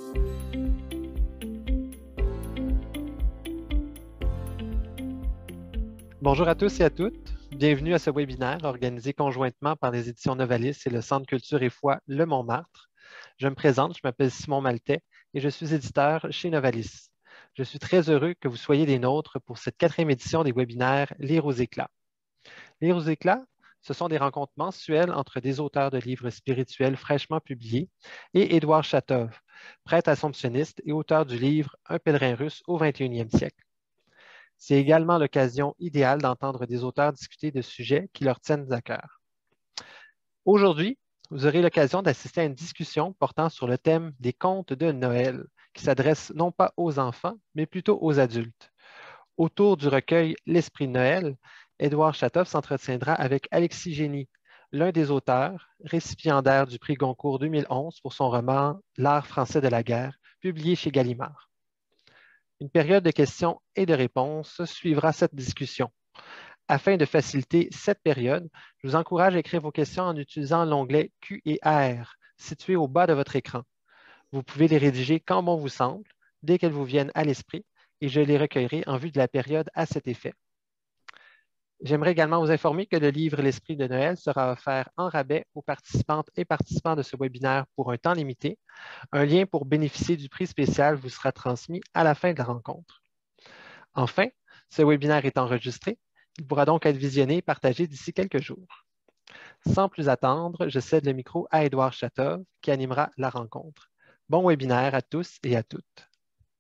Bonjour à tous et à toutes. Bienvenue à ce webinaire organisé conjointement par les éditions Novalis et le Centre Culture et Foi Le Montmartre. Je me présente, je m'appelle Simon Maltais et je suis éditeur chez Novalis. Je suis très heureux que vous soyez des nôtres pour cette 4e édition des webinaires Lire aux éclats. Lire aux éclats, ce sont des rencontres mensuelles entre des auteurs de livres spirituels fraîchement publiés et Édouard Chatov, prêtre assomptionniste et auteur du livre Un pèlerin russe au 21e siècle. C'est également l'occasion idéale d'entendre des auteurs discuter de sujets qui leur tiennent à cœur. Aujourd'hui, vous aurez l'occasion d'assister à une discussion portant sur le thème des contes de Noël, qui s'adresse non pas aux enfants, mais plutôt aux adultes. Autour du recueil L'Esprit de Noël, Édouard Chatov s'entretiendra avec Alexis Génie, l'un des auteurs, récipiendaire du prix Goncourt 2011 pour son roman L'art français de la guerre, publié chez Gallimard. Une période de questions et de réponses suivra cette discussion. Afin de faciliter cette période, je vous encourage à écrire vos questions en utilisant l'onglet Q et R situé au bas de votre écran. Vous pouvez les rédiger quand bon vous semble, dès qu'elles vous viennent à l'esprit, et je les recueillerai en vue de la période à cet effet. J'aimerais également vous informer que le livre L'Esprit de Noël sera offert en rabais aux participantes et participants de ce webinaire pour un temps limité. Un lien pour bénéficier du prix spécial vous sera transmis à la fin de la rencontre. Enfin, ce webinaire est enregistré. Il pourra donc être visionné et partagé d'ici quelques jours. Sans plus attendre, je cède le micro à Édouard Chatov qui animera la rencontre. Bon webinaire à tous et à toutes.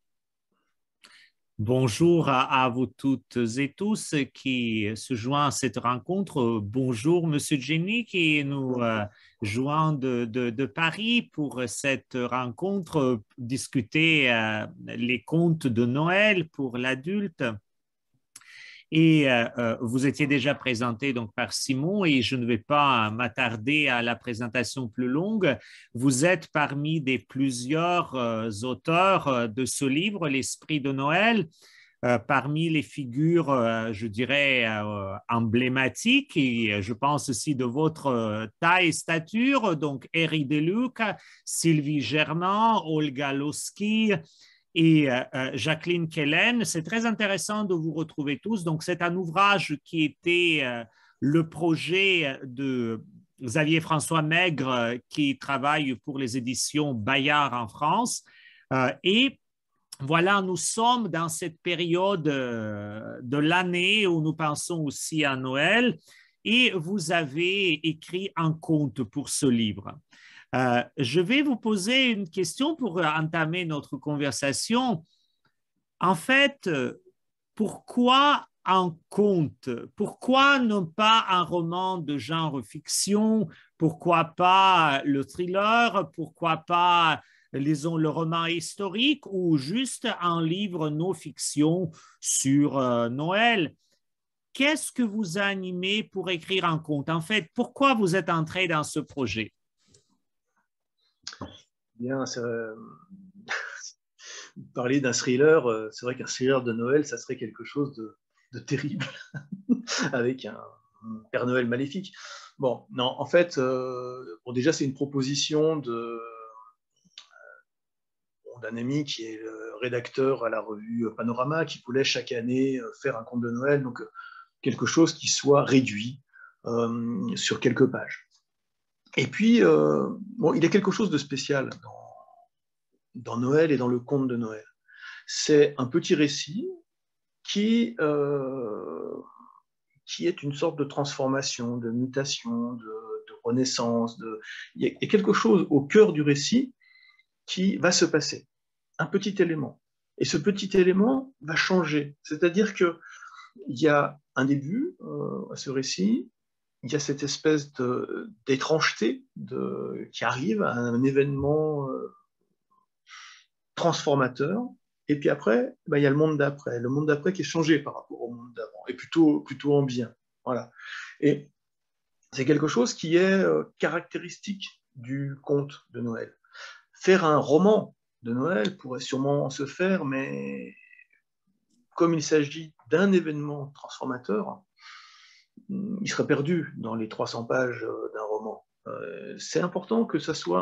Bonjour à vous toutes et tous qui se joignent à cette rencontre. Bonjour, Monsieur Jenny, qui nous joint de Paris pour cette rencontre, discuter les contes de Noël pour l'adulte. Et vous étiez déjà présenté donc par Simon et je ne vais pas m'attarder à la présentation plus longue. Vous êtes parmi des plusieurs auteurs de ce livre, L'Esprit de Noël. Parmi les figures, je dirais, emblématiques, et je pense aussi de votre taille et stature, donc Éric Deluc, Sylvie Germain, Olga Lossky et Jacqueline Kellen. C'est très intéressant de vous retrouver tous. Donc, c'est un ouvrage qui était le projet de Xavier François Maigre, qui travaille pour les éditions Bayard en France. Et voilà, nous sommes dans cette période de l'année où nous pensons aussi à Noël et vous avez écrit un conte pour ce livre. Je vais vous poser une question pour entamer notre conversation. En fait, pourquoi un conte? Pourquoi non pas un roman de genre fiction? Pourquoi pas le thriller? Pourquoi pas lisons le roman historique ou juste un livre non-fiction sur Noël? Qu'est-ce que vous a animé pour écrire un conte? En fait, pourquoi vous êtes entré dans ce projet? Bien, parler d'un thriller, c'est vrai qu'un thriller de Noël, ça serait quelque chose de terrible, avec un Père Noël maléfique. Bon, non, en fait, bon, déjà, c'est une proposition d'un ami qui est le rédacteur à la revue Panorama, qui voulait chaque année faire un conte de Noël, donc quelque chose qui soit réduit sur quelques pages. Et puis, bon, il y a quelque chose de spécial dans Noël et dans le conte de Noël. C'est un petit récit qui est une sorte de transformation, de mutation, de renaissance. Il y a quelque chose au cœur du récit qui va se passer, un petit élément. Et ce petit élément va changer. C'est-à-dire qu'il y a un début à ce récit, il y a cette espèce d'étrangeté qui arrive à un événement transformateur, et puis après, il y a le monde d'après qui est changé par rapport au monde d'avant, et plutôt en bien. Voilà. Et c'est quelque chose qui est caractéristique du conte de Noël. Faire un roman de Noël pourrait sûrement se faire, mais comme il s'agit d'un événement transformateur, il serait perdu dans les 300 pages d'un roman. C'est important que ça soit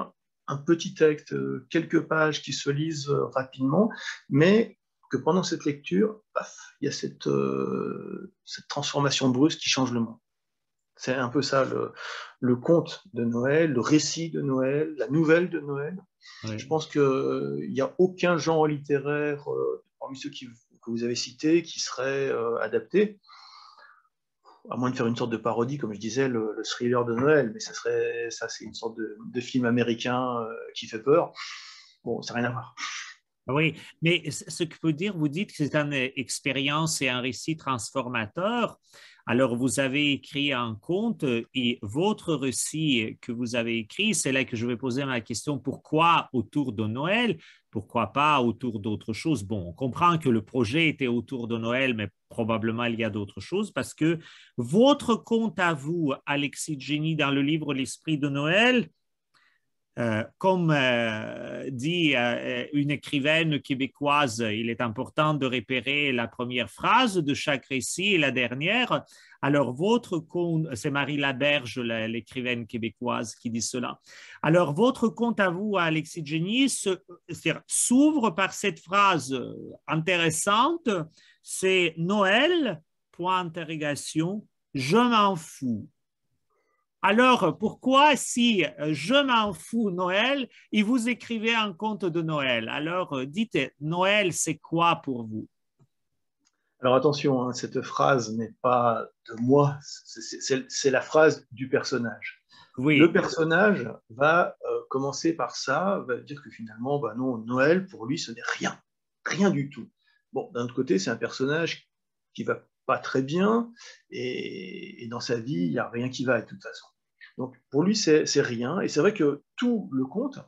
un petit texte, quelques pages qui se lisent rapidement, mais que pendant cette lecture, paf, il y a cette transformation brusque qui change le monde. C'est un peu ça, le conte de Noël, le récit de Noël, la nouvelle de Noël. Oui. Je pense qu'il n'y a aucun genre littéraire, parmi ceux que vous avez cités, qui serait adapté, à moins de faire une sorte de parodie, comme je disais, le thriller de Noël, mais ça, c'est une sorte de film américain qui fait peur. Bon, ça n'a rien à voir. Oui, mais ce que vous dire, vous dites que c'est une expérience et un récit transformateur. Alors, vous avez écrit un conte et votre récit que vous avez écrit, c'est là que je vais poser ma question, pourquoi autour de Noël? Pourquoi pas autour d'autres choses? Bon, on comprend que le projet était autour de Noël, mais probablement il y a d'autres choses parce que votre conte à vous, Alexis Jenny, dans le livre L'Esprit de Noël, comme dit une écrivaine québécoise, il est important de repérer la première phrase de chaque récit et la dernière. Alors, votre conte, c'est Marie Laberge, l'écrivaine québécoise, qui dit cela. Alors, votre conte à vous, Alexis Jenny, s'ouvre par cette phrase intéressante, c'est Noël, point d'interrogation, je m'en fous. Alors, pourquoi si je m'en fous Noël, et vous écrivez un conte de Noël? Alors, dites, Noël, c'est quoi pour vous? Alors attention, hein, cette phrase n'est pas de moi, c'est la phrase du personnage. Oui. Le personnage va commencer par ça, va dire que finalement, bah non, Noël, pour lui, ce n'est rien, rien du tout. Bon, d'un autre côté, c'est un personnage qui va pas très bien, et dans sa vie, il n'y a rien qui va de toute façon. Donc pour lui, c'est rien, et c'est vrai que tout le conte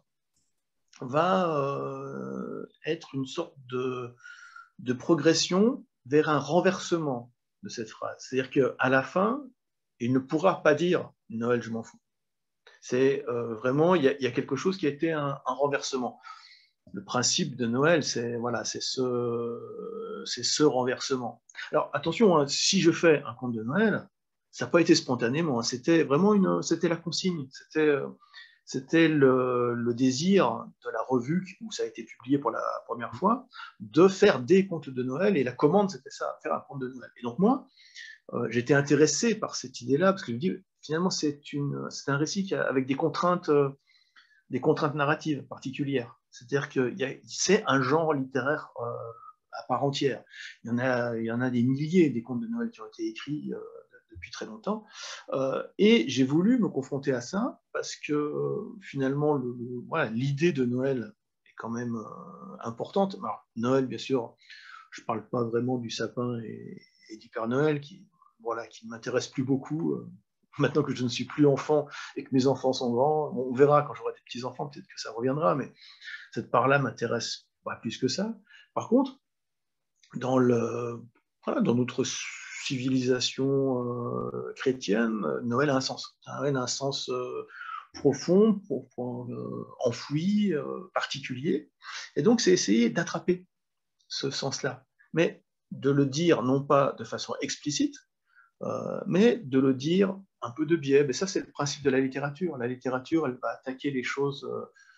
va être une sorte de progression vers un renversement de cette phrase. C'est-à-dire qu'à la fin, il ne pourra pas dire « Noël, je m'en fous ». C'est vraiment, il y a quelque chose qui a été un renversement. Le principe de Noël, c'est voilà, ce renversement. Alors attention, hein, si je fais un conte de Noël, ça n'a pas été spontanément, c'était vraiment c'était la consigne, c'était le désir de la revue où ça a été publié pour la première fois, de faire des contes de Noël, et la commande c'était ça, faire un conte de Noël. Et donc moi, j'étais intéressé par cette idée-là, parce que je me dis, finalement c'est un récit avec des contraintes narratives particulières. C'est-à-dire que c'est un genre littéraire à part entière. Il y en a des milliers des contes de Noël qui ont été écrits depuis très longtemps. Et j'ai voulu me confronter à ça parce que finalement, voilà, l'idée de Noël est quand même importante. Alors, Noël, bien sûr, je ne parle pas vraiment du sapin et du Père Noël qui ne m'intéresse plus beaucoup. Maintenant que je ne suis plus enfant et que mes enfants sont grands, bon, on verra quand j'aurai des petits-enfants, peut-être que ça reviendra, mais cette part-là m'intéresse pas plus que ça. Par contre, dans notre civilisation chrétienne, Noël a un sens. Noël a un sens profond, enfoui, particulier. Et donc, c'est essayer d'attraper ce sens-là. Mais de le dire non pas de façon explicite, mais de le dire un peu de biais. Mais ça, c'est le principe de la littérature. La littérature, elle va attaquer les choses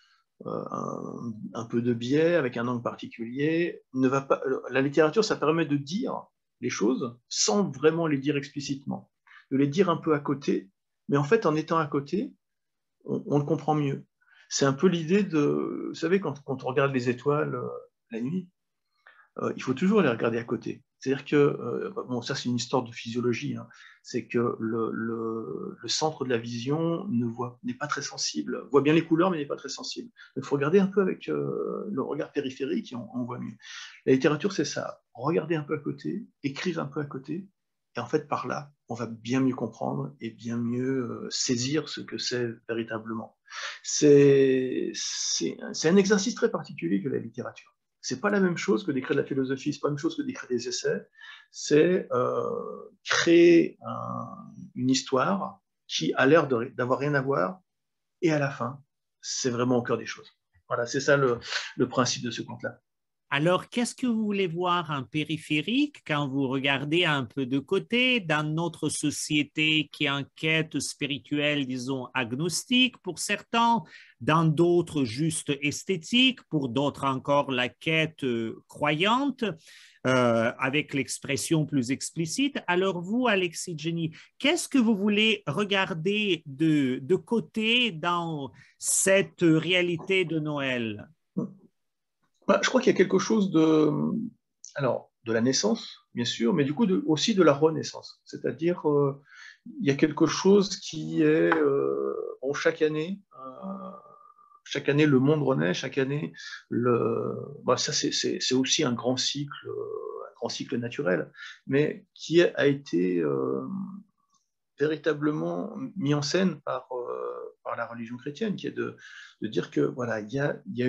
un peu de biais, avec un angle particulier. La littérature, ça permet de dire les choses sans vraiment les dire explicitement, de les dire un peu à côté, mais en fait, en étant à côté, on le comprend mieux. C'est un peu l'idée de, vous savez, quand on regarde les étoiles la nuit, il faut toujours les regarder à côté. C'est-à-dire que, bon, ça c'est une histoire de physiologie, hein, c'est que le centre de la vision n'est pas très sensible, voit bien les couleurs mais n'est pas très sensible. Il faut regarder un peu avec le regard périphérique et on voit mieux. La littérature c'est ça, regarder un peu à côté, écrire un peu à côté, et en fait par là, on va bien mieux comprendre et bien mieux saisir ce que c'est véritablement. C'est un exercice très particulier que la littérature. C'est pas la même chose que d'écrire de la philosophie, c'est pas la même chose que d'écrire des essais. C'est créer une histoire qui a l'air d'avoir rien à voir, et à la fin, c'est vraiment au cœur des choses. Voilà, c'est ça le principe de ce conte-là. Alors, qu'est-ce que vous voulez voir en périphérique quand vous regardez un peu de côté dans notre société qui est en quête spirituelle, disons, agnostique pour certains, dans d'autres juste esthétique, pour d'autres encore la quête croyante, avec l'expression plus explicite. Alors vous, Alexis Jenny, qu'est-ce que vous voulez regarder de côté dans cette réalité de Noël? Bah, je crois qu'il y a quelque chose alors, de la naissance, bien sûr, mais du coup aussi de la renaissance. C'est-à-dire, il y a quelque chose qui est, bon, chaque année, le monde renaît, chaque année, bah, ça c'est aussi un grand cycle naturel, mais qui a été véritablement mis en scène par la religion chrétienne, qui est de dire que voilà, il y a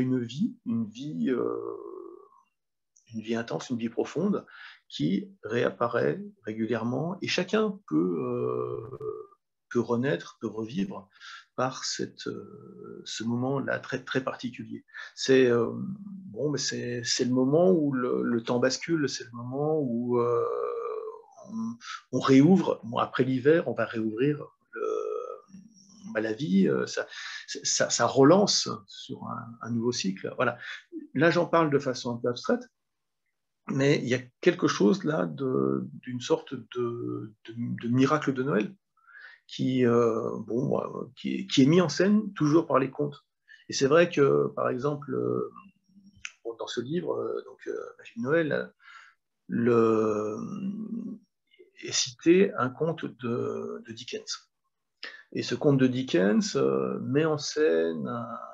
une vie intense, une vie profonde, qui réapparaît régulièrement, et chacun peut renaître, peut revivre par ce moment-là très, très particulier. C'est bon, mais c'est le moment où le temps bascule, c'est le moment où on réouvre. Bon, après l'hiver, on va réouvrir la vie, ça relance sur un nouveau cycle. Voilà. Là, j'en parle de façon un peu abstraite, mais il y a quelque chose là d'une sorte de miracle de Noël qui est mis en scène toujours par les contes. Et c'est vrai que, par exemple, dans ce livre, Magie de Noël, est cité un conte de Dickens. Et ce conte de Dickens met en scène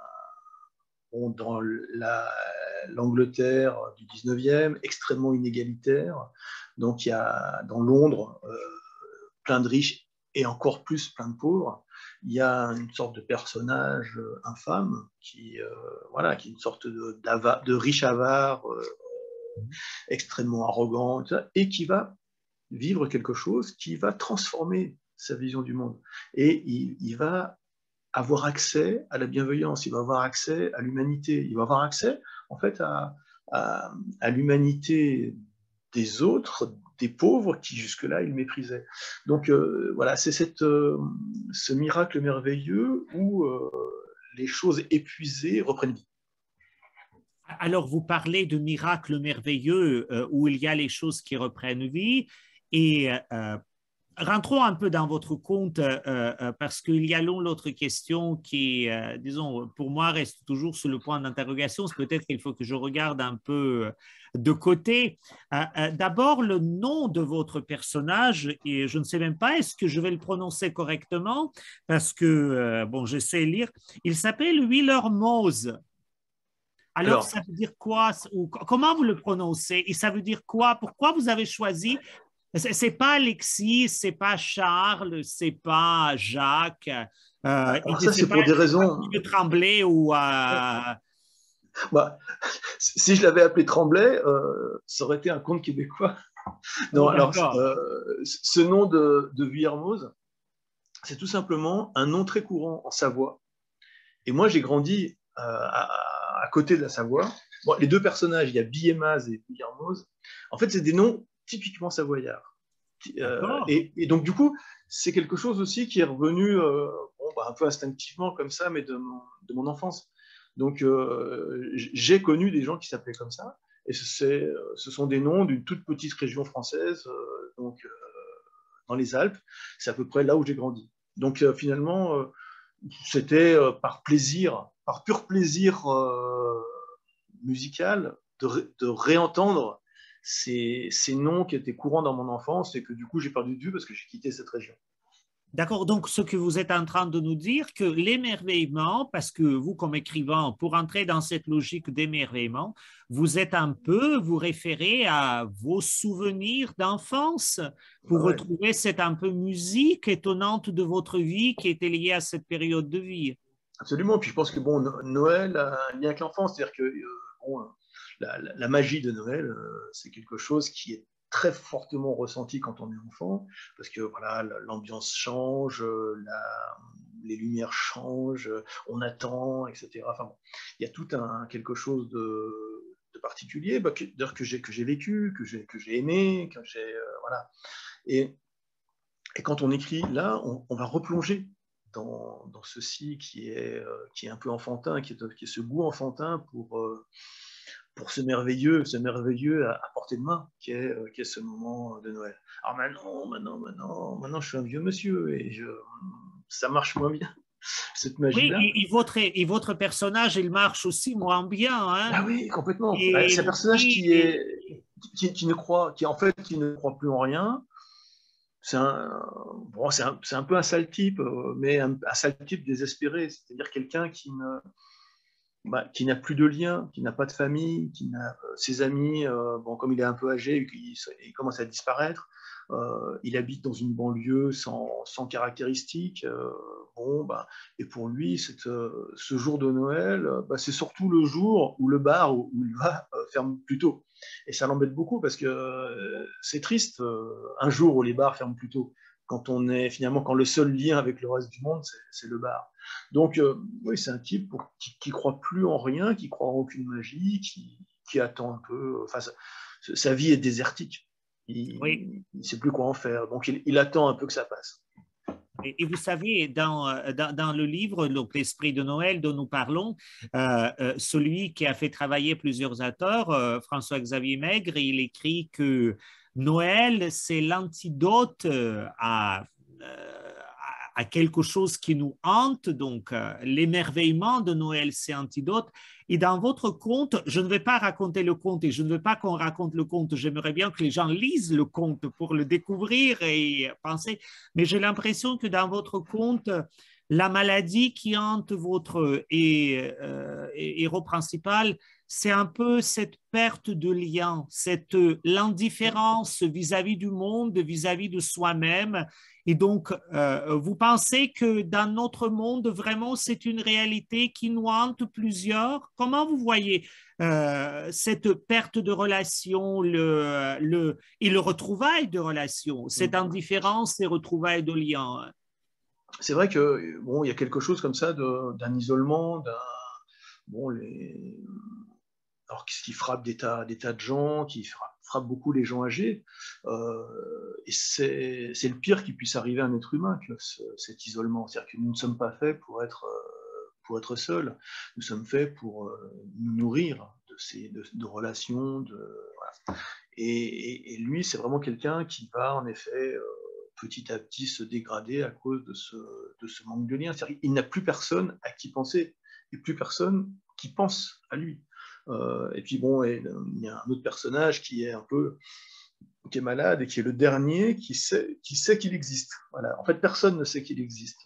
dans l'Angleterre du 19e, extrêmement inégalitaire. Donc il y a dans Londres plein de riches et encore plus plein de pauvres. Il y a une sorte de personnage infâme qui est une sorte de riche avare extrêmement arrogant, et qui va vivre quelque chose qui va transformer sa vision du monde. Et il va avoir accès à la bienveillance, il va avoir accès à l'humanité, il va avoir accès en fait à l'humanité des autres, des pauvres qui jusque-là il méprisait. Donc voilà, c'est ce miracle merveilleux où les choses épuisées reprennent vie. Alors, vous parlez de miracles merveilleux où il y a les choses qui reprennent vie et rentrons un peu dans votre compte parce qu'il y a l'autre question qui, disons, pour moi reste toujours sur le point d'interrogation. C'est peut-être qu'il faut que je regarde un peu de côté. D'abord, le nom de votre personnage, et je ne sais même pas, est-ce que je vais le prononcer correctement parce que, bon, je sais lire. Il s'appelle Wheeler Mose. Alors, ça veut dire quoi ou comment vous le prononcez? Et ça veut dire quoi? Pourquoi vous avez choisi? C'est pas Alexis, c'est pas Charles, c'est pas Jacques. Alors ça, c'est pour des raisons. Tremblay ou. Bah, si je l'avais appelé Tremblay, ça aurait été un conte québécois. Non, alors, ce nom de Vuillermoz, c'est tout simplement un nom très courant en Savoie. Et moi, j'ai grandi à côté de la Savoie. Bon, les deux personnages, il y a Billemaz et Vuillermoz. En fait, c'est des noms typiquement savoyards. Et donc, du coup, c'est quelque chose aussi qui est revenu un peu instinctivement comme ça, mais de mon enfance. Donc, j'ai connu des gens qui s'appelaient comme ça. Et ce sont des noms d'une toute petite région française, dans les Alpes. C'est à peu près là où j'ai grandi. Donc, finalement, c'était par plaisir, par pur plaisir musical, de réentendre ces noms qui étaient courants dans mon enfance et que du coup j'ai perdu de vue parce que j'ai quitté cette région. D'accord, donc ce que vous êtes en train de nous dire, que l'émerveillement, parce que vous comme écrivain, pour entrer dans cette logique d'émerveillement, vous référez à vos souvenirs d'enfance pour retrouver cette un peu musique étonnante de votre vie qui était liée à cette période de vie. Absolument, puis je pense que bon, Noël a un lien avec l'enfance, c'est-à-dire que la magie de Noël, c'est quelque chose qui est très fortement ressenti quand on est enfant, parce que voilà, l'ambiance change, les lumières changent, on attend, etc. Enfin bon, il y a tout quelque chose de particulier, d'ailleurs que j'ai vécu, que j'ai aimé, voilà. Et quand on écrit là, on va replonger dans ceci qui est un peu enfantin, qui est ce goût enfantin pour ce merveilleux à portée de main qui est ce moment de Noël. Alors maintenant, je suis un vieux monsieur et ça marche moins bien, cette magie-là. Oui, et votre personnage, il marche aussi moins bien. Hein? Ah oui, complètement. Et C'est un personnage qui ne croit plus en rien. C'est un peu un sale type, mais un sale type désespéré, c'est-à-dire quelqu'un qui n'a plus de lien, qui n'a pas de famille, ses amis, comme il est un peu âgé, il commence à disparaître. Il habite dans une banlieue sans caractéristiques. Et pour lui, ce jour de Noël, c'est surtout le jour où le bar où il va ferme plus tôt. Et ça l'embête beaucoup parce que c'est triste un jour où les bars ferment plus tôt. Quand le seul lien avec le reste du monde, c'est le bar. Donc, oui, c'est un type qui croit plus en rien, qui croit en aucune magie, qui attend un peu. Enfin, sa vie est désertique. Il ne sait plus quoi en faire. Donc, il attend un peu que ça passe. Et vous savez, dans le livre, donc l'Esprit de Noël dont nous parlons, celui qui a fait travailler plusieurs auteurs, François-Xavier Maigre, il écrit que Noël, c'est l'antidote à quelque chose qui nous hante, donc l'émerveillement de Noël, c'est antidote. Et dans votre conte, je ne vais pas raconter le conte et je ne veux pas qu'on raconte le conte, j'aimerais bien que les gens lisent le conte pour le découvrir et penser, mais j'ai l'impression que dans votre conte, la maladie qui hante votre héros principal, c'est un peu cette perte de lien, l'indifférence vis-à-vis du monde, vis-à-vis de soi-même. Et donc, vous pensez que dans notre monde, vraiment, c'est une réalité qui nous hante plusieurs? Comment vous voyez cette perte de relation et le retrouvail de relation, cette indifférence et retrouvail de lien? C'est vrai que il y a quelque chose comme ça d'un isolement, alors ce qui frappe des tas de gens, qui frappe beaucoup les gens âgés, et c'est le pire qui puisse arriver à un être humain que cet isolement. C'est-à-dire que nous ne sommes pas faits pour être seuls, nous sommes faits pour nous nourrir de relations, voilà. Et lui, c'est vraiment quelqu'un qui va en effet petit à petit se dégrader à cause de ce manque de lien. C'est-à-dire qu'il n'a plus personne à qui penser, et plus personne qui pense à lui. Et puis il y a un autre personnage qui est malade et qui est le dernier qui sait qu'il existe. Voilà. En fait, personne ne sait qu'il existe.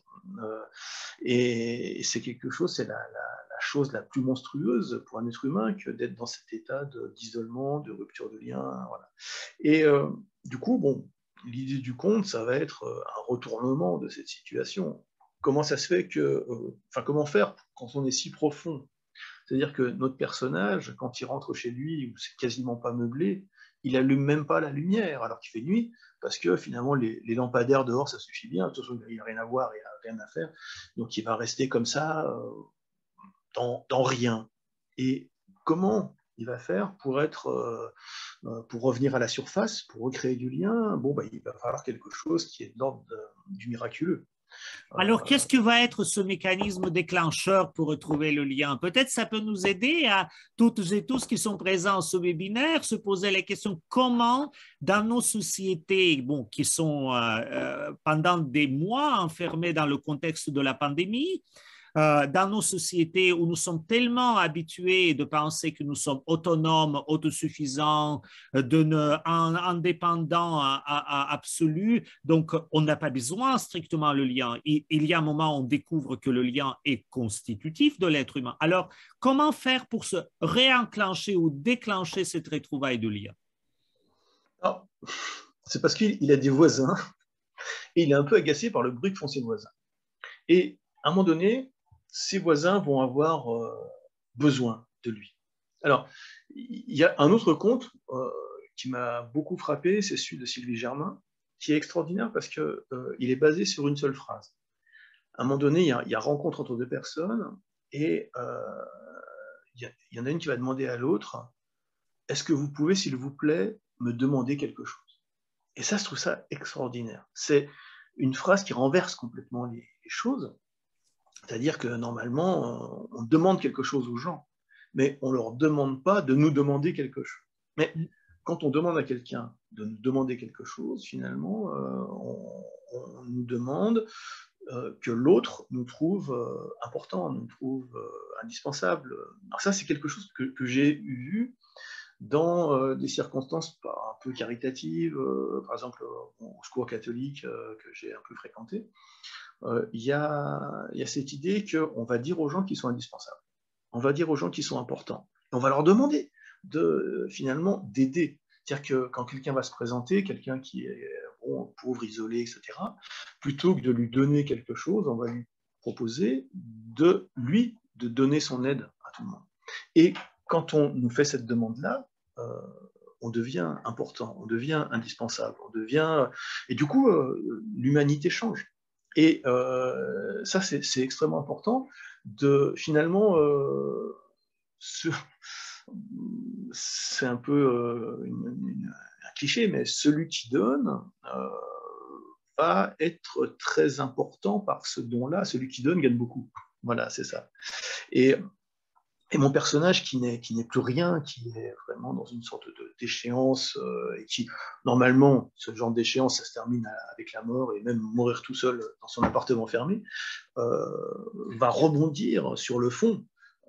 Et c'est quelque chose, c'est la chose la plus monstrueuse pour un être humain que d'être dans cet état d'isolement, de rupture de lien. Voilà. Et du coup, l'idée du conte, ça va être un retournement de cette situation. Comment ça se fait comment faire quand on est si profond? C'est-à-dire que notre personnage, quand il rentre chez lui, où c'est quasiment pas meublé, il allume même pas la lumière alors qu'il fait nuit, parce que finalement les lampadaires dehors, ça suffit bien, de toute façon il n'y a rien à voir, il n'y a rien à faire, donc il va rester comme ça, dans rien. Et comment il va faire pour revenir à la surface, pour recréer du lien? Il va falloir quelque chose qui est de l'ordre du miraculeux. Alors, qu'est-ce que va être ce mécanisme déclencheur pour retrouver le lien? Peut-être ça peut nous aider à toutes et tous qui sont présents à ce webinaire se poser la question comment, dans nos sociétés, qui sont pendant des mois enfermées dans le contexte de la pandémie, dans nos sociétés où nous sommes tellement habitués de penser que nous sommes autonomes, autosuffisants, indépendants absolus, donc on n'a pas besoin strictement le lien. Il y a un moment où on découvre que le lien est constitutif de l'être humain. Alors, comment faire pour se réenclencher ou déclencher cette retrouvaille de lien? C'est parce qu'il a des voisins et il est un peu agacé par le bruit que font ses voisins. Et à un moment donné, ses voisins vont avoir besoin de lui. Alors, il y a un autre conte qui m'a beaucoup frappé, c'est celui de Sylvie Germain, qui est extraordinaire parce qu'il est basé sur une seule phrase. À un moment donné, il y a rencontre entre deux personnes et il y en a une qui va demander à l'autre est-ce que vous pouvez, s'il vous plaît, me demander quelque chose? Et ça, je trouve ça extraordinaire. C'est une phrase qui renverse complètement les choses. C'est-à-dire que normalement, on demande quelque chose aux gens, mais on ne leur demande pas de nous demander quelque chose. Mais quand on demande à quelqu'un de nous demander quelque chose, finalement, on nous demande que l'autre nous trouve important, nous trouve indispensable. Alors ça, c'est quelque chose que j'ai vu dans des circonstances un peu caritatives, par exemple au secours catholique que j'ai un peu fréquenté. Il y a cette idée qu'on va dire aux gens qu'ils sont indispensables, on va dire aux gens qu'ils sont importants, et on va leur demander finalement d'aider. C'est-à-dire que quand quelqu'un va se présenter, quelqu'un qui est pauvre, isolé, etc., plutôt que de lui donner quelque chose, on va lui proposer de donner son aide à tout le monde. Et quand on nous fait cette demande-là, on devient important, on devient indispensable, et du coup, l'humanité change. Et ça, c'est extrêmement important de finalement, c'est un peu un cliché, mais celui qui donne va être très important par ce don-là. Celui qui donne gagne beaucoup. Voilà, c'est ça. Et mon personnage qui n'est plus rien, qui est vraiment dans une sorte d'échéance, et qui, normalement, ce genre d'échéance, ça se termine avec la mort, et même mourir tout seul dans son appartement fermé, va rebondir sur le fond.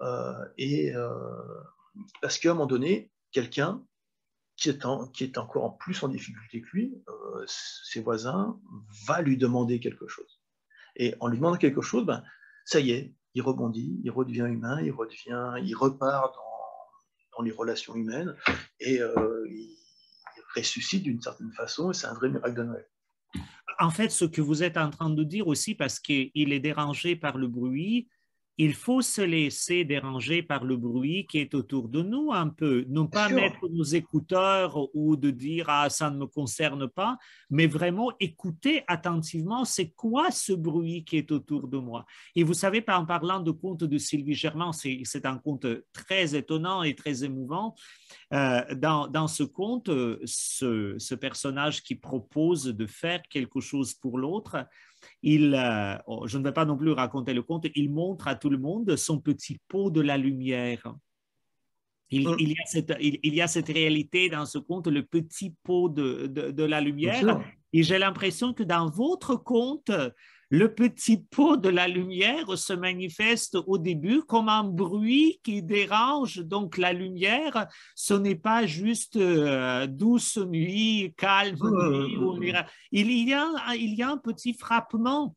Parce qu'à un moment donné, quelqu'un qui est encore en plus en difficulté que lui, ses voisins, va lui demander quelque chose. Et en lui demandant quelque chose, ça y est, il rebondit, il redevient humain, il repart dans les relations humaines, et il ressuscite d'une certaine façon, et c'est un vrai miracle de Noël. En fait, ce que vous êtes en train de dire aussi, parce qu'il est dérangé par le bruit, il faut se laisser déranger par le bruit qui est autour de nous un peu. Ne pas mettre nos écouteurs ou de dire « Ah, ça ne me concerne pas », mais vraiment écouter attentivement c'est quoi ce bruit qui est autour de moi. Et vous savez, en parlant de conte de Sylvie Germain, c'est un conte très étonnant et très émouvant. Dans ce conte, ce personnage qui propose de faire quelque chose pour l'autre, je ne vais pas non plus raconter le conte, il montre à tout le monde son petit pot de la lumière. Il y a cette réalité dans ce conte, le petit pot de la lumière. Et j'ai l'impression que dans votre conte, le petit pot de la lumière se manifeste au début comme un bruit qui dérange. Donc la lumière, ce n'est pas juste douce nuit, calme nuit. Il y a un petit frappement.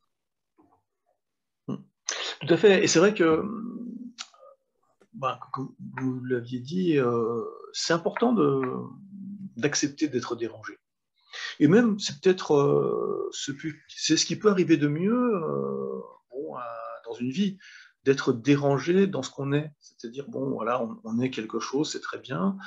Tout à fait. Et c'est vrai que, comme vous l'aviez dit, c'est important d'accepter d'être dérangé. Et même, c'est peut-être c'est ce qui peut arriver de mieux dans une vie, d'être dérangé dans ce qu'on est. C'est-à-dire, voilà, on est quelque chose, c'est très bien.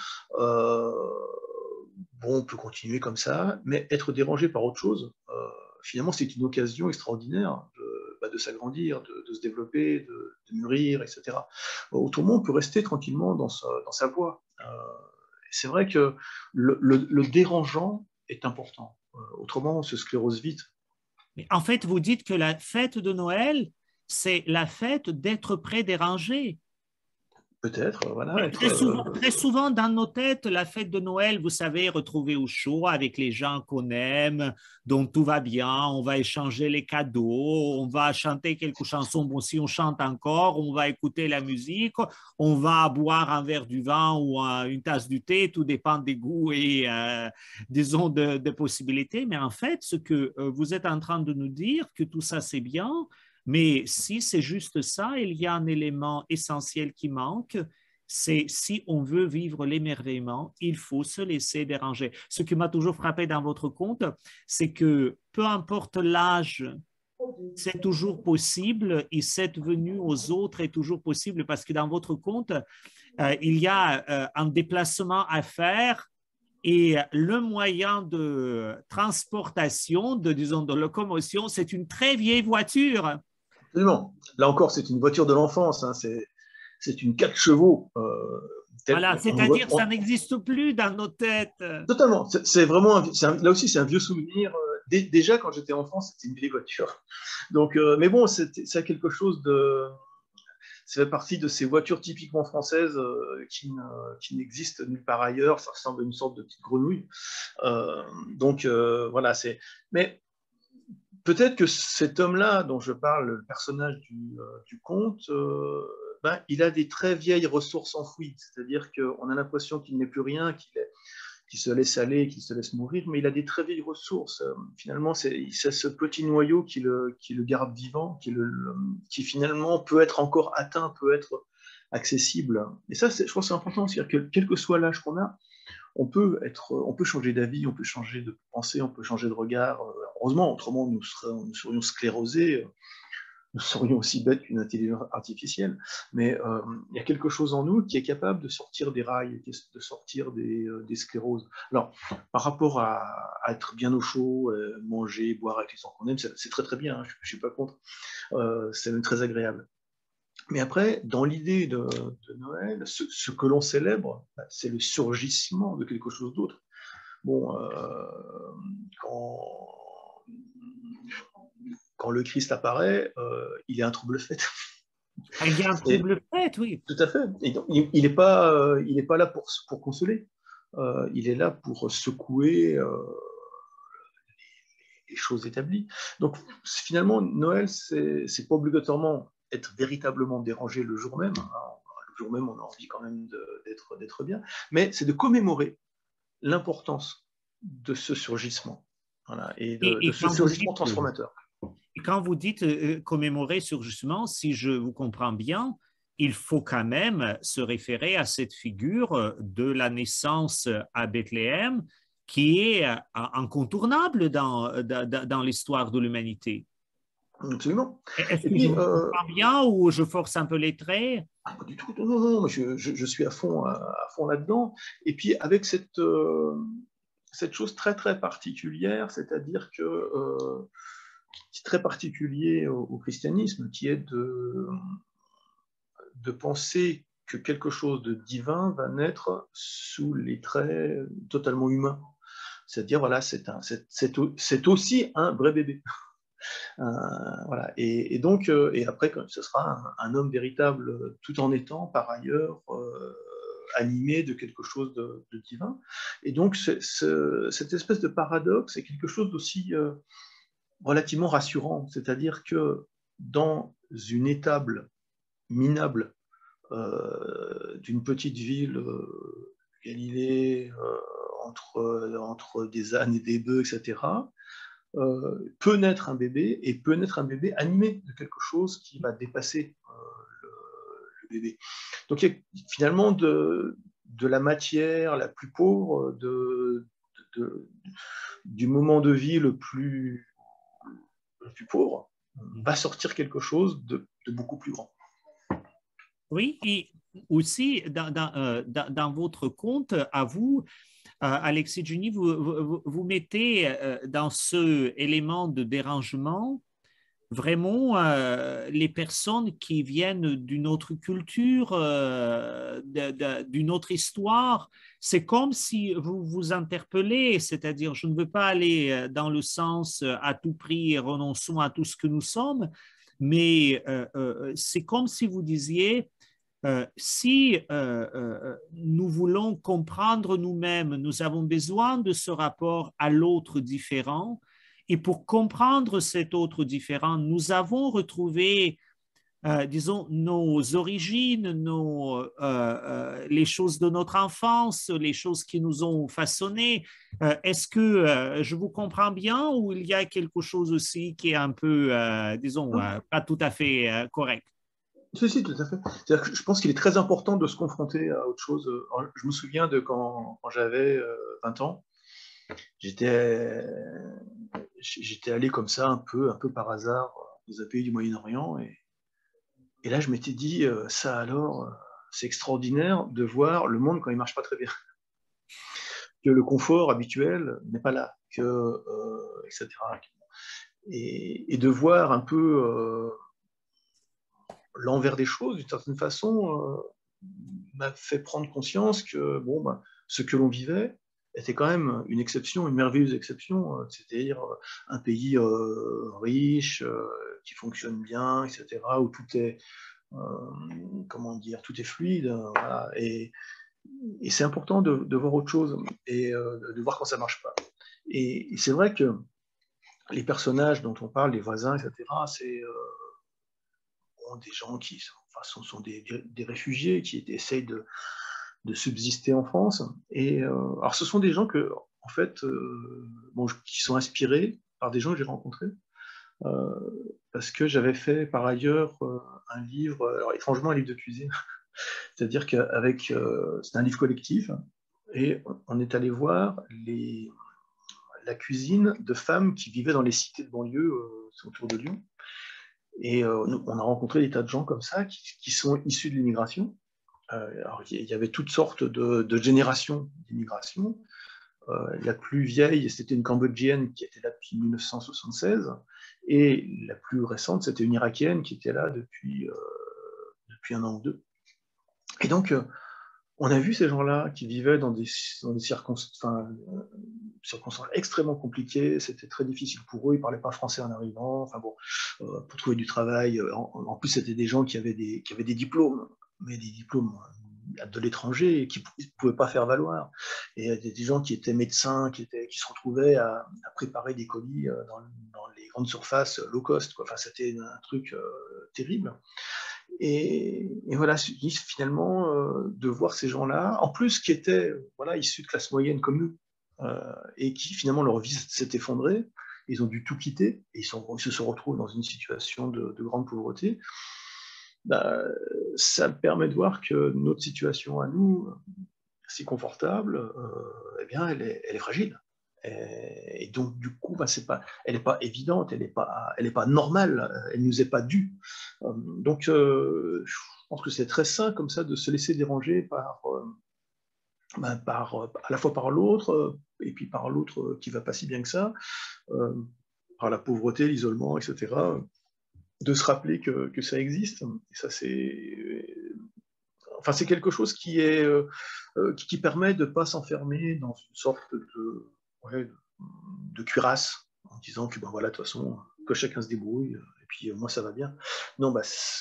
On peut continuer comme ça, mais être dérangé par autre chose, finalement, c'est une occasion extraordinaire de s'agrandir, de se développer, de mûrir, etc. Autrement, on peut rester tranquillement dans sa voie. C'est vrai que le dérangeant est important. Autrement, on se sclérose vite. Mais en fait, vous dites que la fête de Noël, c'est la fête d'être pré-dérangé. Peut-être, voilà. Très souvent, dans nos têtes, la fête de Noël, vous savez, retrouver au chaud avec les gens qu'on aime, dont tout va bien, on va échanger les cadeaux, on va chanter quelques chansons. Bon, si on chante encore, on va écouter la musique, on va boire un verre du vin ou une tasse du thé, tout dépend des goûts et, disons, de possibilités. Mais en fait, ce que vous êtes en train de nous dire, que tout ça, c'est bien. Mais si c'est juste ça, il y a un élément essentiel qui manque, c'est si on veut vivre l'émerveillement, il faut se laisser déranger. Ce qui m'a toujours frappé dans votre conte, c'est que peu importe l'âge, c'est toujours possible et cette venue aux autres est toujours possible parce que dans votre conte, il y a un déplacement à faire. Et le moyen de transportation, de locomotion, c'est une très vieille voiture. Absolument. Là encore, c'est une voiture de l'enfance. Hein. C'est une 4 chevaux Voilà, c'est-à-dire que ça n'existe plus dans nos têtes. Totalement. C'est vraiment, là aussi, c'est un vieux souvenir. Déjà, quand j'étais enfant, c'était une vieille voiture. Donc, mais bon, c'est quelque chose de. Ça fait partie de ces voitures typiquement françaises qui n'existent nulle part ailleurs. Ça ressemble à une sorte de petite grenouille. Donc, voilà. Mais peut-être que cet homme-là, dont je parle, le personnage du conte, ben, il a des très vieilles ressources enfouies. C'est-à-dire qu'on a l'impression qu'il n'est plus rien, qu'il se laisse aller, qu'il se laisse mourir, mais il a des très vieilles ressources. Finalement, c'est ce petit noyau qui le garde vivant, qui finalement peut être encore atteint, peut être accessible. Et ça, je pense que c'est important, c'est-à-dire que quel que soit l'âge qu'on a, on peut changer d'avis, on peut changer de pensée, on peut changer de regard. Heureusement, autrement nous serions sclérosés, nous serions aussi bêtes qu'une intelligence artificielle, mais il y a quelque chose en nous qui est capable de sortir des rails, de sortir des scléroses. Alors, par rapport à être bien au chaud, manger, boire avec les gens qu'on aime, c'est très très bien, hein, je ne suis pas contre, c'est même très agréable. Mais après, dans l'idée de Noël, ce que l'on célèbre, c'est le surgissement de quelque chose d'autre. Bon, quand le Christ apparaît, il y a un trouble fait. Il y a un trouble fait, oui. Tout à fait. Et donc, il n'est pas là pour consoler. Il est là pour secouer les choses établies. Donc, finalement, Noël, c'est pas obligatoirement être véritablement dérangé le jour même. Hein. Le jour même, on a envie quand même d'être bien. Mais c'est de commémorer l'importance de ce surgissement. Voilà, et de ce surgissement transformateur. Et quand vous dites commémorer surgissement, si je vous comprends bien, il faut quand même se référer à cette figure de la naissance à Bethléem qui est incontournable dans l'histoire de l'humanité. Absolument. Est-ce que je vous comprends bien ou je force un peu les traits? Pas du tout, non, je suis à fond là-dedans. Et puis avec cette chose très très particulière, c'est-à-dire que qui est très particulier au christianisme, qui est de penser que quelque chose de divin va naître sous les traits totalement humains. C'est-à-dire, voilà, c'est aussi un vrai bébé. Voilà. Et donc, et après, ce sera un homme véritable, tout en étant par ailleurs animé de quelque chose de divin. Et donc, cette espèce de paradoxe est quelque chose d'aussi relativement rassurant. C'est-à-dire que dans une étable minable d'une petite ville Galilée, entre des ânes et des bœufs, etc., peut naître un bébé, et peut naître un bébé animé de quelque chose qui va dépasser le bébé. Donc il y a finalement de la matière la plus pauvre, du moment de vie le plus pauvre, va sortir quelque chose de beaucoup plus grand. Oui, et aussi dans votre compte, à vous, Alexis Juni, vous mettez dans ce élément de dérangement vraiment les personnes qui viennent d'une autre culture, d'une autre histoire. C'est comme si vous vous interpellez, c'est-à-dire je ne veux pas aller dans le sens à tout prix renonçons à tout ce que nous sommes, mais c'est comme si vous disiez si nous voulons comprendre nous-mêmes, nous avons besoin de ce rapport à l'autre différent. Et pour comprendre cet autre différent, nous avons retrouvé, disons, nos origines, les choses de notre enfance, les choses qui nous ont façonnés. Est-ce que je vous comprends bien ou il y a quelque chose aussi qui est un peu, disons, pas tout à fait correct? Si, tout à fait. C'est-à-dire que je pense qu'il est très important de se confronter à autre chose. Je me souviens de quand j'avais 20 ans, j'étais allé comme ça un peu par hasard dans un pays du Moyen-Orient, et là je m'étais dit, ça alors, c'est extraordinaire de voir le monde quand il marche pas très bien. Que le confort habituel n'est pas là, etc. Et de voir un peu l'envers des choses, d'une certaine façon, m'a fait prendre conscience que bon, bah, ce que l'on vivait était quand même une exception, une merveilleuse exception, c'est-à-dire un pays riche, qui fonctionne bien, etc., où tout est, comment dire, tout est fluide, voilà. Et c'est important de voir autre chose et de voir quand ça marche pas. Et c'est vrai que les personnages dont on parle, les voisins, etc., c'est des gens qui sont des réfugiés qui essayent de subsister en France. Et alors, ce sont des gens que, en fait, bon, qui sont inspirés par des gens que j'ai rencontrés, parce que j'avais fait par ailleurs un livre, alors étrangement un livre de cuisine, c'est-à-dire qu'avec, c'est un livre collectif, et on est allé voir la cuisine de femmes qui vivaient dans les cités de banlieue autour de Lyon. Et on a rencontré des tas de gens comme ça qui sont issus de l'immigration. Alors, il y avait toutes sortes de générations d'immigration. La plus vieille, c'était une Cambodgienne qui était là depuis 1976. Et la plus récente, c'était une Irakienne qui était là depuis un an ou deux. Et donc, on a vu ces gens-là qui vivaient dans des circonstances extrêmement compliquées. C'était très difficile pour eux. Ils ne parlaient pas français en arrivant. Enfin bon, pour trouver du travail. En plus, c'était des gens qui avaient des diplômes, mais des diplômes de l'étranger et qui ne pouvaient pas faire valoir. Et des gens qui étaient médecins, qui se retrouvaient à préparer des colis dans les grandes surfaces low cost, quoi. Enfin, c'était un truc terrible. Et voilà, finalement, de voir ces gens-là, en plus qui étaient issus de classe moyenne comme nous, et qui finalement leur vie s'est effondrée, ils ont dû tout quitter, et ils se sont retrouvés dans une situation de grande pauvreté. Bah, ça permet de voir que notre situation à nous, si confortable, eh bien, elle est fragile. Et donc, du coup, elle n'est pas évidente, elle n'est pas normale, elle ne nous est pas due. Donc, je pense que c'est très sain comme ça de se laisser déranger à la fois par l'autre, et puis par l'autre qui ne va pas si bien que ça, par la pauvreté, l'isolement, etc., de se rappeler que ça existe. Et ça, c'est quelque chose qui permet de ne pas s'enfermer dans une sorte de cuirasse en disant que ben voilà, de toute façon, que chacun se débrouille et puis moi ça va bien. Non,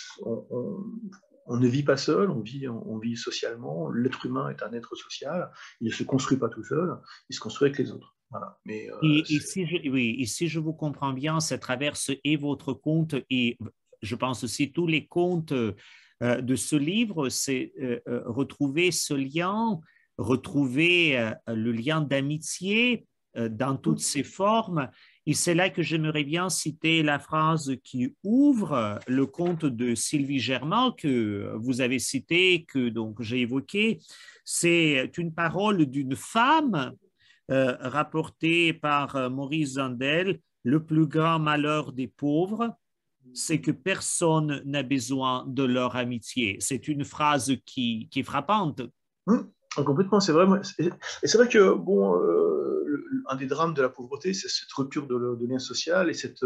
on ne vit pas seul, on vit socialement. L'être humain est un être social, il ne se construit pas tout seul, il se construit avec les autres. Voilà. Mais, et si je vous comprends bien, ça traverse et votre conte et je pense aussi tous les contes de ce livre, c'est retrouver ce lien, retrouver le lien d'amitié dans toutes ses formes. Et c'est là que j'aimerais bien citer la phrase qui ouvre le conte de Sylvie Germain que vous avez cité, que donc j'ai évoqué. C'est une parole d'une femme rapportée par Maurice Zandel. Le plus grand malheur des pauvres, c'est que personne n'a besoin de leur amitié. C'est une phrase qui est frappante. Complètement, c'est vrai. Et c'est vrai que bon, un des drames de la pauvreté, c'est cette rupture de lien social et cette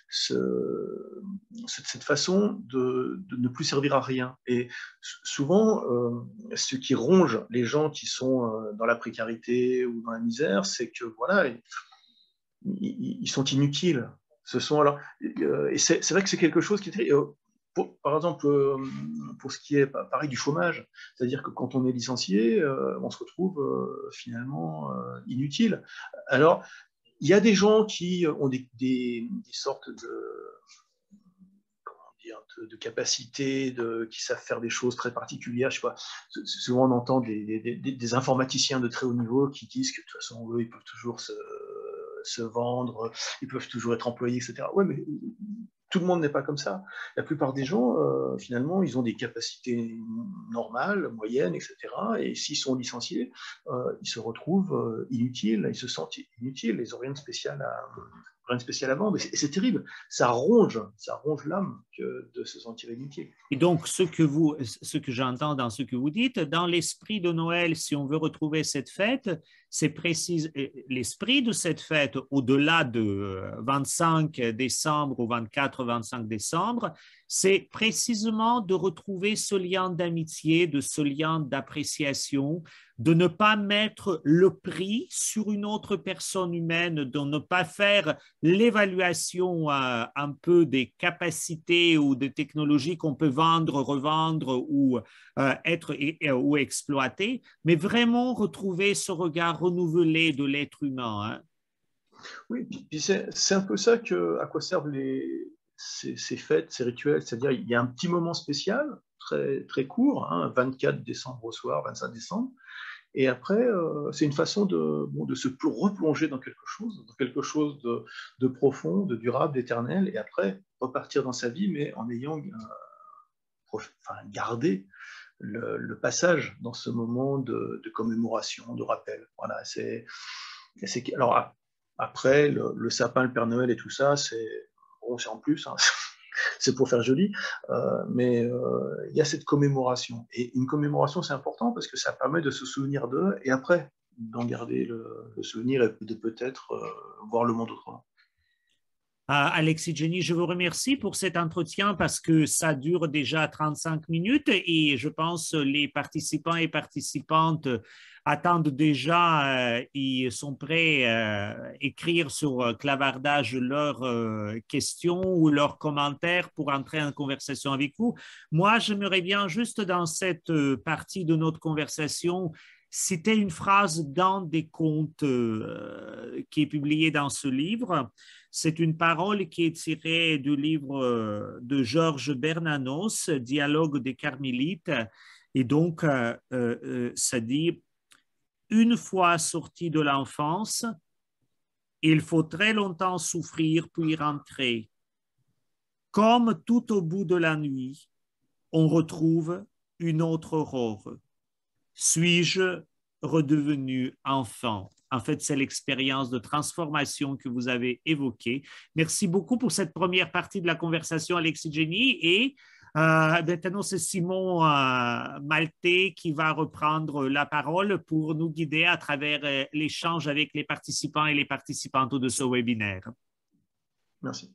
façon de ne plus servir à rien. Et souvent, ce qui ronge les gens qui sont dans la précarité ou dans la misère, c'est que voilà, ils sont inutiles. Et c'est vrai que c'est quelque chose qui est par exemple, pour ce qui est pareil du chômage, c'est-à-dire que quand on est licencié, on se retrouve finalement inutile. Alors, il y a des gens qui ont des sortes de capacités, qui savent faire des choses très particulières. Je sais pas, souvent on entend des informaticiens de très haut niveau qui disent que de toute façon, eux, ils peuvent toujours se vendre, ils peuvent toujours être employés, etc. Ouais, mais tout le monde n'est pas comme ça. La plupart des gens, finalement, ils ont des capacités normales, moyennes, etc. Et s'ils sont licenciés, ils se retrouvent inutiles, ils se sentent inutiles, ils n'ont rien de spécial à vendre. Et c'est terrible. Ça ronge l'âme de se sentir inutile. Et donc, ce que j'entends dans ce que vous dites, dans l'esprit de Noël, si on veut retrouver cette fête, c'est précis. L'esprit de cette fête, au-delà de 25 décembre ou 24-25 décembre, c'est précisément de retrouver ce lien d'amitié, de ce lien d'appréciation, de ne pas mettre le prix sur une autre personne humaine, de ne pas faire l'évaluation un peu des capacités ou des technologies qu'on peut vendre, revendre ou ou exploiter, mais vraiment retrouver ce regard renouvelé de l'être humain. Hein. Oui, puis c'est un peu ça à quoi servent ces fêtes, ces rituels. C'est-à-dire, il y a un petit moment spécial, très, très court, hein, 24 décembre au soir, 25 décembre, et après, c'est une façon de se replonger dans quelque chose de profond, de durable, d'éternel, et après repartir dans sa vie, mais en ayant gardé le passage dans ce moment de commémoration, de rappel. Voilà, alors après, le sapin, le Père Noël et tout ça, c'est en plus, hein, c'est pour faire joli, mais il y a cette commémoration. Et une commémoration, c'est important parce que ça permet de se souvenir d'eux et après d'en garder le souvenir et de peut-être voir le monde autrement. Alexis Jenny, je vous remercie pour cet entretien parce que ça dure déjà 35 minutes et je pense les participants et participantes attendent déjà, ils sont prêts à écrire sur Clavardage leurs questions ou leurs commentaires pour entrer en conversation avec vous. Moi, j'aimerais bien juste dans cette partie de notre conversation citer une phrase dans des contes qui est publié dans ce livre. C'est une parole qui est tirée du livre de Georges Bernanos, Dialogue des Carmélites. Et donc, ça dit, une fois sorti de l'enfance, il faut très longtemps souffrir puis rentrer. Comme tout au bout de la nuit, on retrouve une autre aurore. Suis-je redevenu enfant? En fait, c'est l'expérience de transformation que vous avez évoquée. Merci beaucoup pour cette première partie de la conversation, Alexis Jenny. Et maintenant, c'est Simon Maltais qui va reprendre la parole pour nous guider à travers l'échange avec les participants et les participantes de ce webinaire. Merci.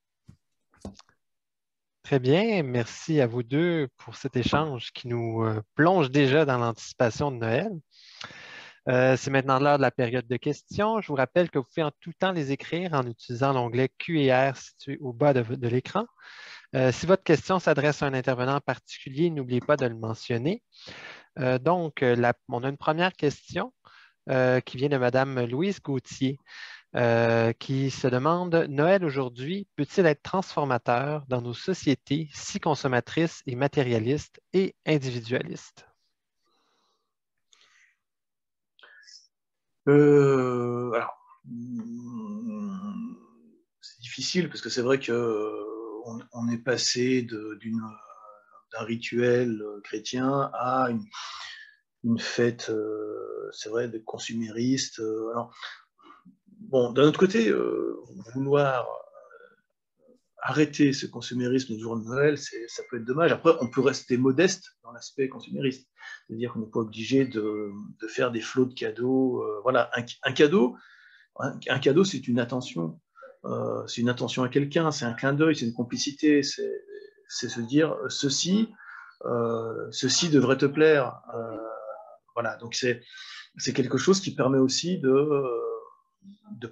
Très bien, merci à vous deux pour cet échange qui nous plonge déjà dans l'anticipation de Noël. C'est maintenant l'heure de la période de questions. Je vous rappelle que vous pouvez en tout temps les écrire en utilisant l'onglet Q&R situé au bas de l'écran. Si votre question s'adresse à un intervenant particulier, n'oubliez pas de le mentionner. On a une première question qui vient de Mme Louise Gauthier. Qui se demande, Noël aujourd'hui peut-il être transformateur dans nos sociétés si consommatrices et matérialistes et individualistes? Alors, c'est difficile parce que c'est vrai que on est passé d'un rituel chrétien à une fête, c'est vrai, de consumériste. Alors, bon, d'un autre côté, vouloir arrêter ce consumérisme le jour de Noël, ça peut être dommage. Après, on peut rester modeste dans l'aspect consumériste. C'est-à-dire qu'on n'est pas obligé de faire des flots de cadeaux. Voilà, un cadeau, c'est une attention. C'est une attention à quelqu'un, c'est un clin d'œil, c'est une complicité. C'est se dire, ceci devrait te plaire. Voilà, donc c'est quelque chose qui permet aussi de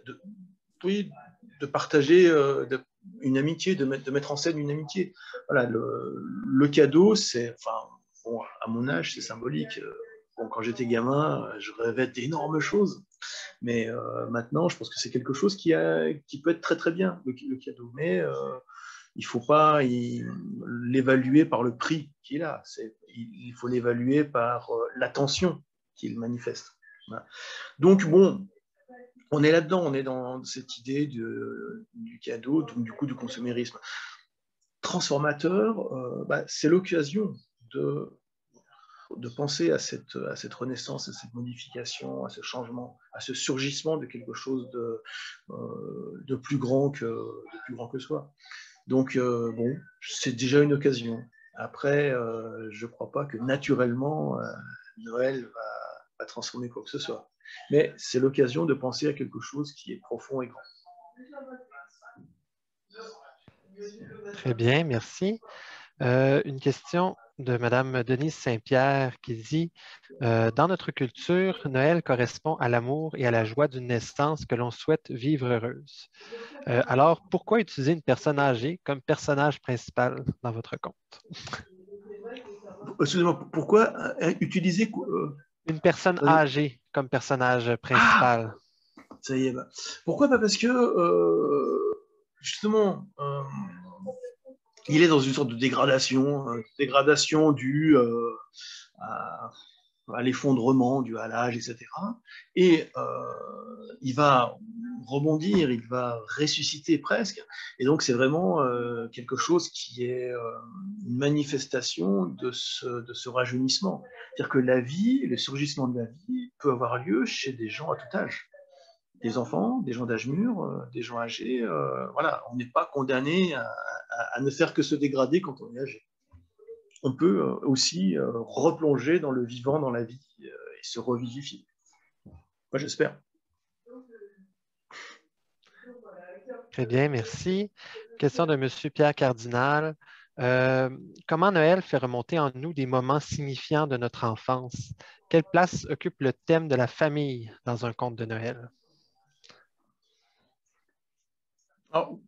partager une amitié, de mettre en scène une amitié. Voilà, le cadeau, bon, à mon âge, c'est symbolique. Bon, quand j'étais gamin, je rêvais d'énormes choses. Mais maintenant, je pense que c'est quelque chose qui peut être très très bien, le cadeau. Mais il ne faut pas l'évaluer par le prix qu'il a. Il faut l'évaluer par l'attention qu'il manifeste. Voilà. Donc, bon, on est là-dedans, on est dans cette idée du cadeau, donc du coup du consumérisme. Transformateur, c'est l'occasion de penser à cette renaissance, à cette modification, à ce changement, à ce surgissement de quelque chose de plus grand que soi. Donc, bon, c'est déjà une occasion. Après, je ne crois pas que naturellement, Noël va transformer quoi que ce soit. Mais c'est l'occasion de penser à quelque chose qui est profond et grand. Très bien, merci. Une question de Madame Denise Saint-Pierre qui dit dans notre culture, Noël correspond à l'amour et à la joie d'une naissance que l'on souhaite vivre heureuse. Alors, pourquoi utiliser une personne âgée comme personnage principal dans votre conte? Excusez-moi, pourquoi utiliser Une personne âgée comme personnage principal. Ça y est. Pourquoi? Pas parce que justement, il est dans une sorte de dégradation due à l'effondrement, dû à l'âge, etc. Et il va rebondir, il va ressusciter presque. Et donc, c'est vraiment quelque chose qui est une manifestation de ce rajeunissement. C'est-à-dire que la vie, le surgissement de la vie peut avoir lieu chez des gens à tout âge. Des enfants, des gens d'âge mûr, des gens âgés. Voilà, on n'est pas condamné à ne faire que se dégrader quand on est âgé. On peut aussi replonger dans le vivant, dans la vie, et se revivifier. Moi, j'espère. Très bien, merci. Question de M. Pierre Cardinal. Comment Noël fait remonter en nous des moments signifiants de notre enfance? Quelle place occupe le thème de la famille dans un conte de Noël? Alors,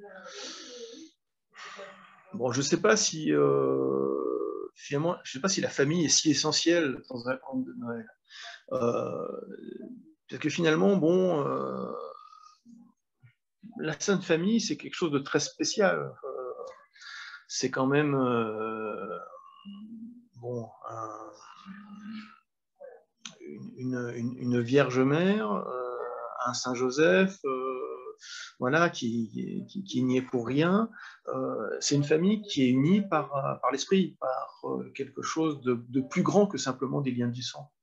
bon, je ne sais pas si finalement, je sais pas si la famille est si essentielle dans un conte de Noël. Parce que finalement, bon, la Sainte Famille, c'est quelque chose de très spécial. C'est quand même bon, une Vierge Mère, un Saint Joseph, voilà, qui n'y est pour rien. C'est une famille qui est unie par l'esprit, par quelque chose de plus grand que simplement des liens du sang.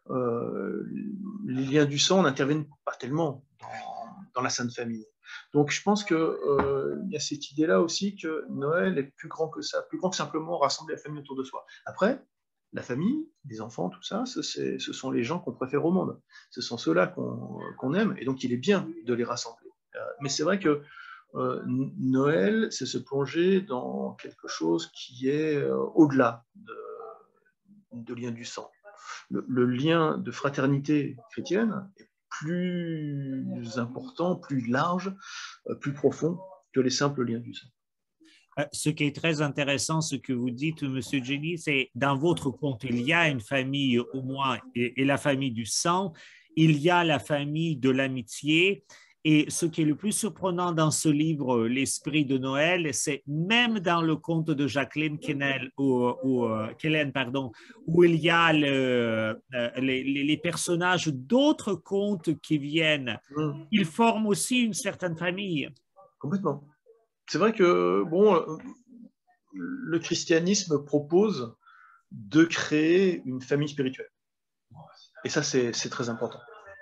Les liens du sang n'interviennent pas tellement dans la Sainte Famille. Donc je pense qu'il y a cette idée-là aussi que Noël est plus grand que ça, plus grand que simplement rassembler la famille autour de soi. Après, la famille, les enfants, tout ça, ce sont les gens qu'on préfère au monde. Ce sont ceux-là qu'on aime, et donc il est bien de les rassembler. Mais c'est vrai que Noël, c'est se plonger dans quelque chose qui est au-delà de lien du sang. Le lien de fraternité chrétienne est plus important, plus large, plus profond que les simples liens du sang. Ce qui est très intéressant, ce que vous dites, M. Jenny, c'est dans votre conte, il y a une famille au moins, et la famille du sang, il y a la famille de l'amitié. Et ce qui est le plus surprenant dans ce livre, L'Esprit de Noël, c'est même dans le conte de Jacqueline Kellen, où il y a les personnages d'autres contes qui viennent, ils forment aussi une certaine famille. Complètement. C'est vrai que bon, le christianisme propose de créer une famille spirituelle. Et ça, c'est très important.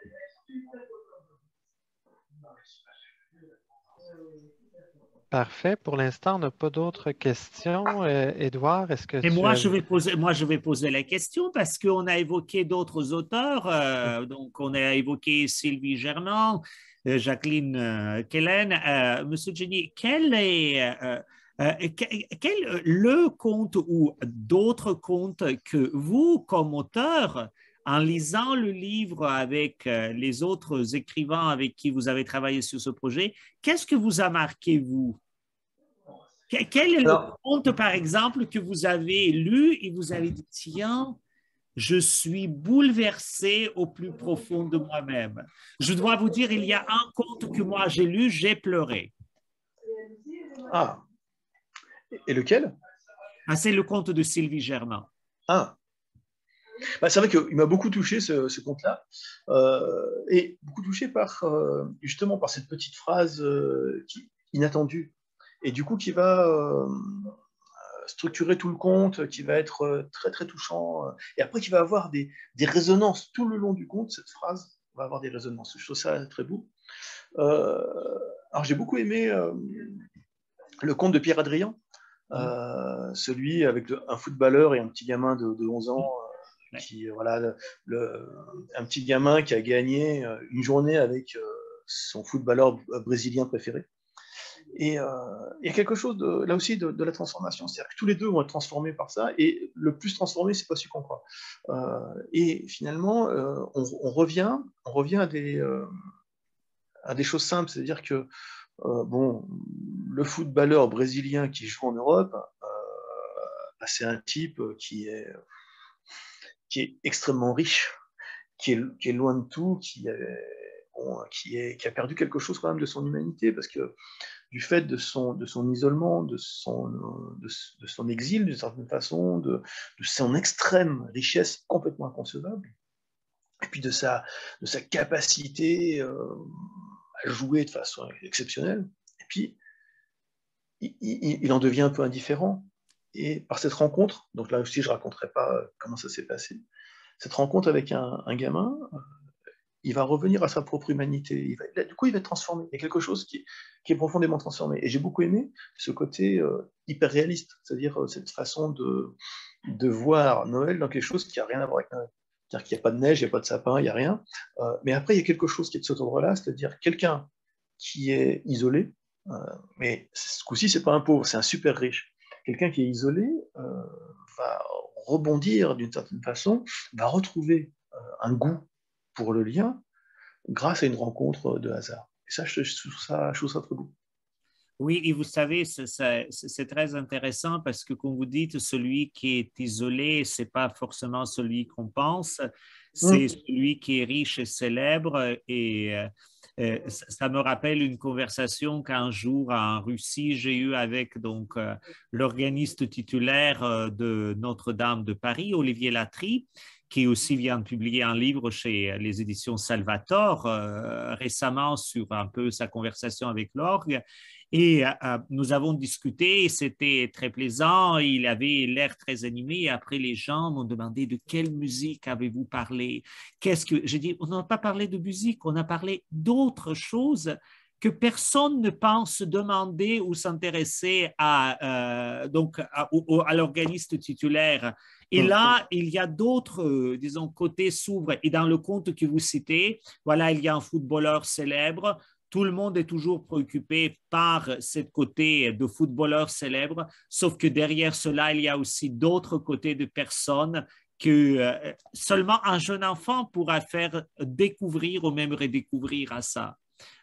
Parfait. Pour l'instant, on n'a pas d'autres questions. Édouard, est-ce que Et moi, je vais poser la question parce qu'on a évoqué d'autres auteurs. Donc, on a évoqué Sylvie Germain, Jacqueline Kellen. Monsieur Jenny, quel est le conte ou d'autres contes que vous, comme auteur, en lisant le livre avec les autres écrivains avec qui vous avez travaillé sur ce projet, qu'est-ce que vous a marqué, vous? Quel est le conte, par exemple, que vous avez lu et vous avez dit, tiens, je suis bouleversé au plus profond de moi-même. Je dois vous dire, il y a un conte que moi j'ai lu, j'ai pleuré. Ah, et lequel? Ah, c'est le conte de Sylvie Germain. Ah, bah, c'est vrai qu'il m'a beaucoup touché ce conte-là, et beaucoup touché justement par cette petite phrase inattendue, et du coup qui va structurer tout le conte, qui va être très très touchant, et après qui va avoir des résonances tout le long du conte. Cette phrase va avoir des résonances. Je trouve ça très beau. Alors j'ai beaucoup aimé le conte de Pierre Adrien, celui avec un footballeur et un petit gamin de 11 ans. Voilà, un petit gamin qui a gagné une journée avec son footballeur brésilien préféré. Et il y a quelque chose là aussi de la transformation, c'est-à-dire que tous les deux vont être transformés par ça, et le plus transformé, c'est pas celui qu'on croit. Et finalement, on revient à des choses simples, c'est-à-dire que bon, le footballeur brésilien qui joue en Europe, c'est un type qui est extrêmement riche, qui est loin de tout, qui a perdu quelque chose quand même de son humanité, parce que du fait de son isolement, de son exil d'une certaine façon, de son extrême richesse complètement inconcevable, et puis de sa capacité à jouer de façon exceptionnelle, et puis il en devient un peu indifférent. Et par cette rencontre, donc là aussi je ne raconterai pas comment ça s'est passé, cette rencontre avec un gamin, il va revenir à sa propre humanité. Du coup, il va être transformé. Il y a quelque chose qui est profondément transformé. Et j'ai beaucoup aimé ce côté hyper réaliste, c'est-à-dire cette façon de voir Noël dans quelque chose qui n'a rien à voir avec Noël. C'est-à-dire qu'il n'y a pas de neige, il n'y a pas de sapin, il n'y a rien. Mais après, il y a quelque chose qui est de cet ordre-là, c'est-à-dire quelqu'un qui est isolé, mais ce coup-ci, ce n'est pas un pauvre, c'est un super riche. Quelqu'un qui est isolé va rebondir d'une certaine façon, va retrouver un goût pour le lien grâce à une rencontre de hasard. Et ça, je trouve ça très beau. Oui, et vous savez, c'est très intéressant parce que, comme vous dites, celui qui est isolé, ce n'est pas forcément celui qu'on pense, c'est celui qui est riche et célèbre. Et ça me rappelle une conversation qu'un jour en Russie, j'ai eue avec l'organiste titulaire de Notre-Dame de Paris, Olivier Latry, qui aussi vient de publier un livre chez les éditions Salvator récemment sur un peu sa conversation avec l'orgue. Et nous avons discuté, c'était très plaisant, il avait l'air très animé. Et après, les gens m'ont demandé de quelle musique avez-vous parlé? J'ai dit, on n'a pas parlé de musique, on a parlé d'autres choses que personne ne pense demander ou s'intéresser à l'organiste titulaire. Et là, il y a d'autres, disons, côtés s'ouvrent. Et dans le conte que vous citez, voilà, il y a un footballeur célèbre. Tout le monde est toujours préoccupé par ce côté de footballeur célèbre, sauf que derrière cela, il y a aussi d'autres côtés de personnes que seulement un jeune enfant pourra faire découvrir ou même redécouvrir à ça,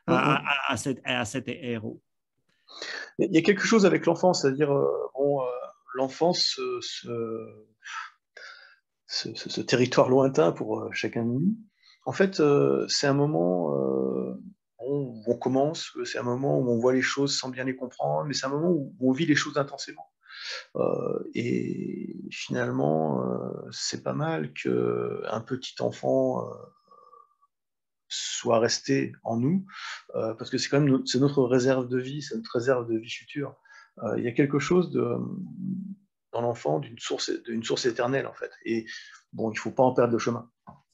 à cet héros. Il y a quelque chose avec l'enfance, c'est-à-dire l'enfance, ce territoire lointain pour chacun de nous. En fait, c'est un moment où on commence, c'est un moment où on voit les choses sans bien les comprendre, mais c'est un moment où on vit les choses intensément. Et finalement, c'est pas mal qu'un petit enfant soit resté en nous, parce que c'est quand même c'est notre réserve de vie, c'est notre réserve de vie future. Il y a quelque chose dans l'enfant d'une source éternelle, en fait. Et bon, il ne faut pas en perdre le chemin.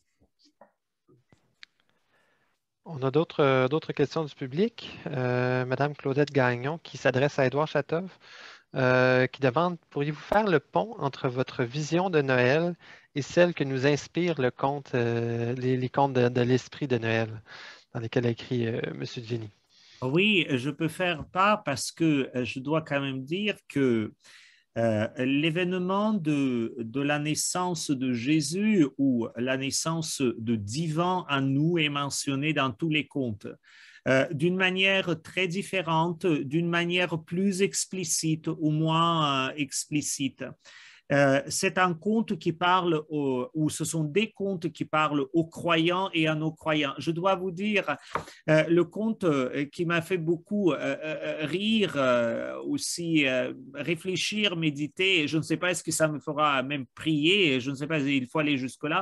On a d'autres questions du public. Madame Claudette Gagnon qui s'adresse à Édouard Chatov, qui demande, pourriez-vous faire le pont entre votre vision de Noël et celle que nous inspire le conte, les contes de l'esprit de Noël, dans lesquels a écrit M. Jenny? Oui, je peux faire part parce que je dois quand même dire que l'événement de la naissance de Jésus ou la naissance de divin en nous est mentionné dans tous les contes. D'une manière très différente, d'une manière plus explicite ou moins explicite. C'est un conte qui parle, ou ce sont des contes qui parlent aux croyants et à nos croyants. Je dois vous dire, le conte qui m'a fait beaucoup rire, aussi réfléchir, méditer, je ne sais pas, est-ce que ça me fera même prier, je ne sais pas, il faut aller jusque-là.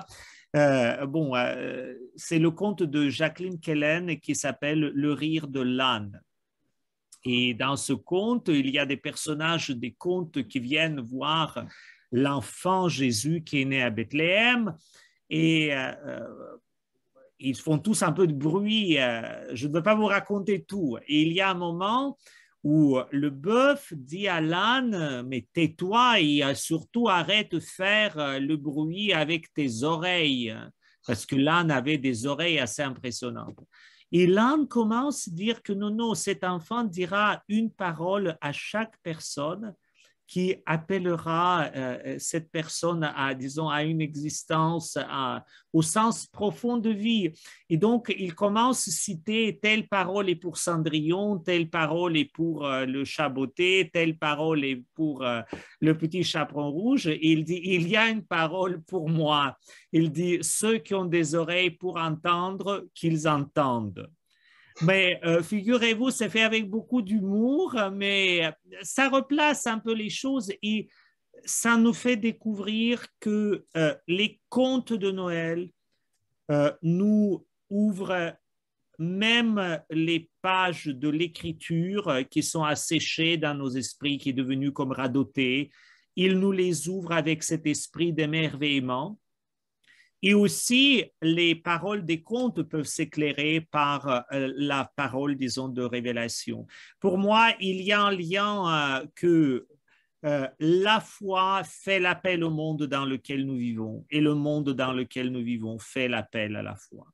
C'est le conte de Jacqueline Kellen qui s'appelle Le rire de l'âne. Et dans ce conte, il y a des personnages des contes qui viennent voir l'enfant Jésus qui est né à Bethléem et ils font tous un peu de bruit. Je ne veux pas vous raconter tout. Et il y a un moment où le bœuf dit à l'âne, mais tais-toi et surtout arrête de faire le bruit avec tes oreilles, parce que l'âne avait des oreilles assez impressionnantes. Et l'âne commence à dire que non, non, cet enfant dira une parole à chaque personne qui appellera cette personne à, disons, à une existence, au sens profond de vie. Et donc, il commence à citer telle parole est pour Cendrillon, telle parole est pour le chat botté, telle parole est pour le petit chaperon rouge. Et il dit, il y a une parole pour moi. Il dit, ceux qui ont des oreilles pour entendre, qu'ils entendent. Mais figurez-vous, c'est fait avec beaucoup d'humour, mais ça replace un peu les choses et ça nous fait découvrir que les contes de Noël nous ouvrent même les pages de l'écriture qui sont asséchées dans nos esprits, qui est devenu comme radoté. Ils nous les ouvrent avec cet esprit d'émerveillement. Et aussi, les paroles des contes peuvent s'éclairer par la parole, disons, de révélation. Pour moi, il y a un lien que la foi fait l'appel au monde dans lequel nous vivons et le monde dans lequel nous vivons fait l'appel à la foi.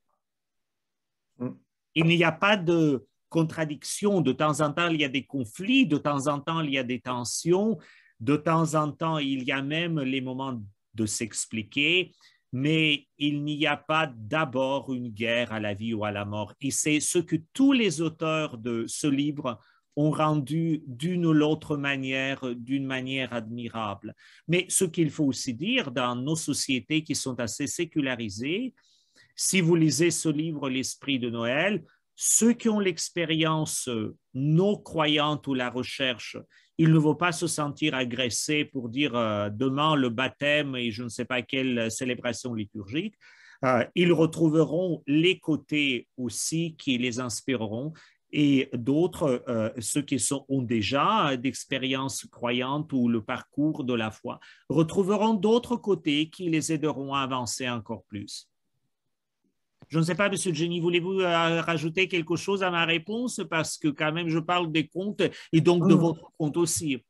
Il n'y a pas de contradiction. De temps en temps, il y a des conflits, de temps en temps, il y a des tensions, de temps en temps, il y a même les moments de s'expliquer. Mais il n'y a pas d'abord une guerre à la vie ou à la mort. Et c'est ce que tous les auteurs de ce livre ont rendu d'une ou l'autre manière, d'une manière admirable. Mais ce qu'il faut aussi dire dans nos sociétés qui sont assez sécularisées, si vous lisez ce livre, L'Esprit de Noël, ceux qui ont l'expérience non croyante ou la recherche, ils ne vont pas se sentir agressés pour dire demain le baptême et je ne sais pas quelle célébration liturgique. Ils retrouveront les côtés aussi qui les inspireront et d'autres, ceux qui ont déjà d'expérience croyante ou le parcours de la foi, retrouveront d'autres côtés qui les aideront à avancer encore plus. Je ne sais pas, Monsieur Jenny, voulez-vous rajouter quelque chose à ma réponse parce que quand même je parle des contes et donc de votre compte aussi.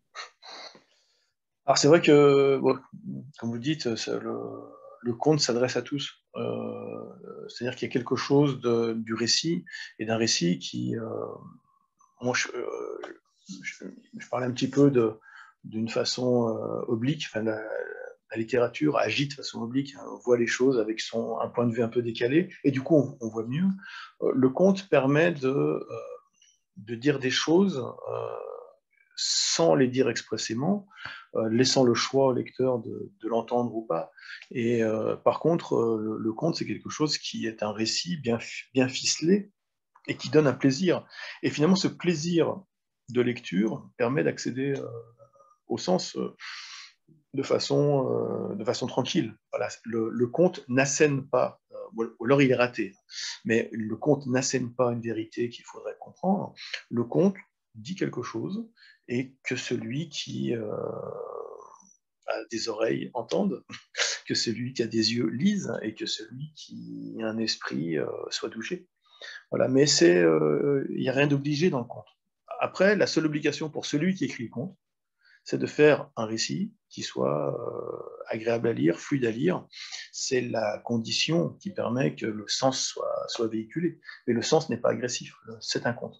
Alors c'est vrai que, bon, comme vous dites, le conte s'adresse à tous. C'est-à-dire qu'il y a quelque chose du récit et d'un récit qui... moi, je parlais un petit peu d'une façon oblique. Enfin, la littérature agit de façon oblique. On voit les choses avec un point de vue un peu décalé et du coup, on voit mieux. Le conte permet de dire des choses sans les dire expressément, laissant le choix au lecteur de l'entendre ou pas. Et par contre, le conte, c'est quelque chose qui est un récit bien ficelé et qui donne un plaisir. Et finalement, ce plaisir de lecture permet d'accéder au sens de façon tranquille. Voilà, le conte n'assène pas, ou alors il est raté, mais le conte n'assène pas une vérité qu'il faudrait comprendre. Le conte dit quelque chose et que celui qui a des oreilles entende, que celui qui a des yeux lise et que celui qui a un esprit soit touché. Voilà, mais il n'y a rien d'obligé dans le conte. Après, la seule obligation pour celui qui écrit le conte, c'est de faire un récit qui soit agréable à lire, fluide à lire. C'est la condition qui permet que le sens soit véhiculé. Mais le sens n'est pas agressif, c'est un conte.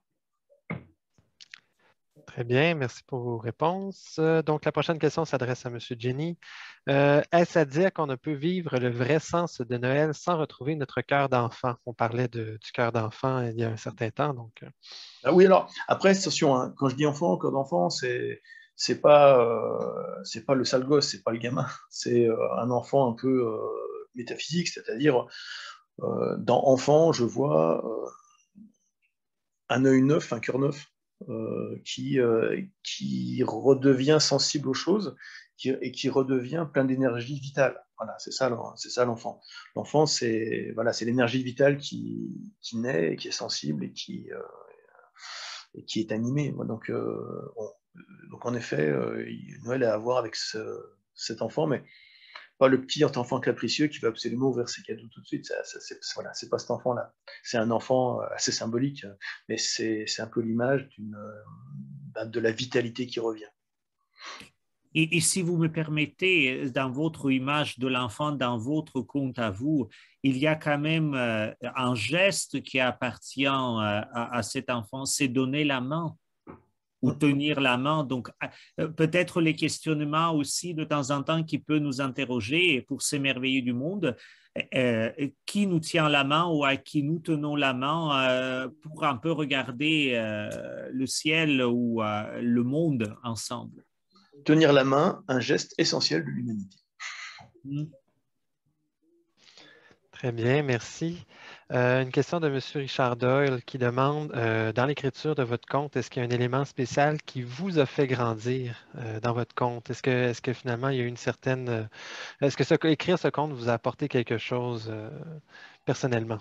Très bien, merci pour vos réponses. Donc, la prochaine question s'adresse à M. Jenny. Est-ce à dire qu'on ne peut vivre le vrai sens de Noël sans retrouver notre cœur d'enfant? On parlait du cœur d'enfant il y a un certain temps. Donc... Ah oui, alors, après, attention, hein, quand je dis enfant, cœur d'enfant, c'est pas le sale gosse, c'est pas le gamin, c'est un enfant un peu métaphysique, c'est-à-dire dans enfant, je vois un œil neuf, un cœur neuf, qui redevient sensible aux choses et qui redevient plein d'énergie vitale. Voilà, c'est ça l'enfant. L'enfant, c'est l'énergie vitale qui naît, et qui est sensible et qui est animée. Donc en effet, Noël a à voir avec cet enfant, mais pas le petit enfant capricieux qui va absolument ouvrir ses cadeaux tout de suite. C'est pas cet enfant-là. C'est un enfant assez symbolique, mais c'est un peu l'image de la vitalité qui revient. Et si vous me permettez, dans votre image de l'enfant, dans votre conte à vous, il y a quand même un geste qui appartient à cet enfant, c'est donner la main ou tenir la main. Donc, peut-être les questionnements aussi de temps en temps qui peuvent nous interroger pour s'émerveiller du monde. Qui nous tient la main ou à qui nous tenons la main pour un peu regarder le ciel ou le monde ensemble. Tenir la main, un geste essentiel de l'humanité. Très bien, merci. Une question de M. Richard Doyle qui demande, dans l'écriture de votre conte, est-ce qu'il y a un élément spécial qui vous a fait grandir dans votre conte? Est-ce que finalement, il y a une certaine... est-ce que écrire ce conte vous a apporté quelque chose personnellement?